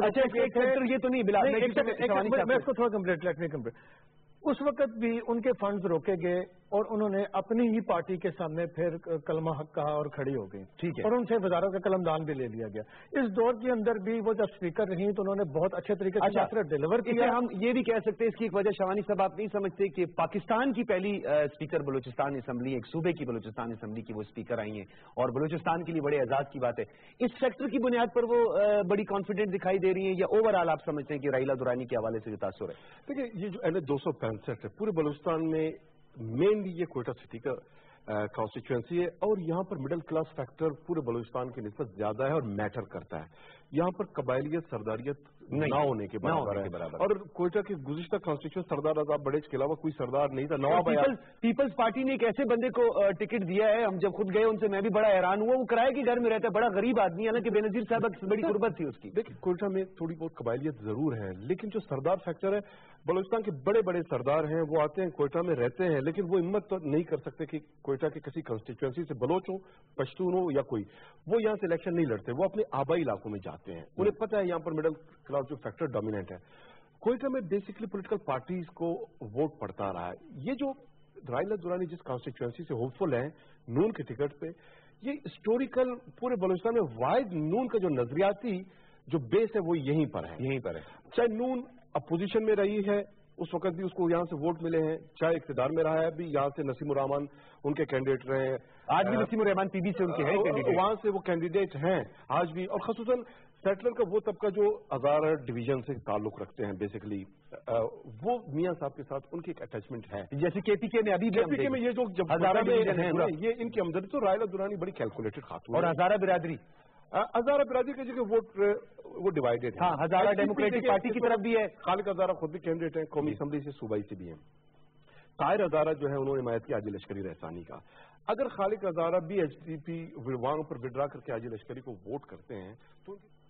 یہ تو نہیں بلا میں اس کو تھوڑا کمپلیٹ لیٹ نہیں کمپلیٹ اس وقت بھی ان کے فنڈز روکے گئے اور انہوں نے اپنی ہی پارٹی کے سامنے پھر کلمہ حق کہا اور کھڑی ہو گئی. ٹھیک ہے, اور ان سے وزارت کا قلم دان بھی لے لیا گیا. اس دور کے اندر بھی وہ جب اسپیکر رہی تو انہوں نے بہت اچھے طریقے سے ڈیلیور کیا. ہم یہ بھی کہہ سکتے ہیں اس کی ایک وجہ شوانی صاحب آپ نہیں سمجھتے کہ پاکستان کی پہلی اسپیکر بلوچستان اسمبلی, ایک صوبے کی بلوچستان اسمبلی کی وہ اسپیکر آئی ہیں اور بلوچستان کے لیے بڑے اعزاز کی بات ہے. اس فیکٹر کی بنیاد پر وہ بڑی کانفیڈنٹ دکھائی دے رہی ہیں یا اوور آل آپ سمجھتے ہیں کہ راہیلہ درانی کے حوالے سے جو تاثر ہے؟ دیکھیے یہ جو این دو سو پینسٹھ ہے پورے بلوچستان میں مینلی یہ کوئٹہ سٹی کا کانسٹیچوئنسی ہے, اور یہاں پر مڈل کلاس فیکٹر پورے بلوچستان کی نسبت زیادہ ہے اور میٹر کرتا ہے. یہاں پر قبائلیت سرداریت نہ ہونے کے برابر ہے, اور کوئٹہ کے گزشتہ کانسٹیچوئنٹ سردار رضا بڑیچ کے علاوہ کوئی سردار نہیں تھا. نواب پیپلز پارٹی نے ایک ایسے بندے کو ٹکٹ دیا ہے, ہم جب خود گئے ان سے میں بھی بڑا حیران ہوا, وہ کرائے کے گھر میں رہتا ہے, بڑا غریب آدمی ہے نا, کہ بے نظیر صاحب کی بڑی قربت تھی اس کی. دیکھیں کوئٹہ میں تھوڑی بہت قبائلیت ضرور ہے, لیکن جو سردار فیکٹر ہے بلوچستان کے بڑے بڑے سردار ہیں, وہ آتے ہیں کوئٹہ میں رہتے ہیں, لیکن وہ ہمت تو نہیں کر سکتے کہ کوئٹہ کے کسی کانسٹیچوئنسی سے بلوچ ہو, پشتون ہو یا کوئی, وہ یہاں سے الیکشن نہیں لڑتے, وہ اپنے آبائی علاقوں میں جاتے ہیں. انہیں پتہ ہے یہاں پر مڈل کلاس جو فیکٹر ڈومیننٹ ہے. کوئٹہ میں بیسکلی پولیٹیکل پارٹیز کو ووٹ پڑتا رہا ہے. یہ جو راہیلہ درانی جس کانسٹیچوئنسی سے ہوپ فل ہیں نون کے ٹکٹ پہ, یہ ہسٹوریکل پورے بلوچستان میں واحد نون کا جو نظریاتی جو بیس ہے وہ یہیں پر ہے یہیں پر ہے چاہے نون اپوزیشن میں رہی ہے اس وقت بھی اس کو یہاں سے ووٹ ملے ہیں, چاہے اقتدار میں رہا ہے بھی یہاں سے نسیم الرحمان ان کے کینڈیڈیٹ رہے ہیں, آج بھی نسیم الرحمان پی بی سے ان کے ہیں, وہاں سے وہ کینڈیڈیٹ ہیں آج بھی, اور خصوصاً سیٹلر کا وہ طبقہ جو ہزارہ ڈویژن سے تعلق رکھتے ہیں بیسیکلی وہ میاں صاحب کے ساتھ ان کی ایک اٹیچمنٹ ہے. جیسے کے پی کے میں ابھی کے پی کے میں یہ جو جب ہزارہ ڈویژن ہے یہ ان کی آمدنی تو رائلا درانی بڑی کیلکولیٹڈ خاتون اور ہزارہ برادری ہزارہ برادری کی جگہ ووٹ وہ ڈیوائیڈیڈ ہے. ہاں ہزارہ ڈیموکریٹک پارٹی کی طرف بھی ہے. خالق ہزارہ خود بھی کینڈیڈیٹ ہیں, قومی اسمبلی سے صوبائی سے بھی ہیں. طاہر ہزارہ جو ہے انہوں نے حمایت کی حاجی لشکری رحسانی کا. اگر خالق ہزارہ بھی ایچ ڈی پی وہاں پر وڈرا کر کے حاجی لشکری کو ووٹ کرتے ہیں تو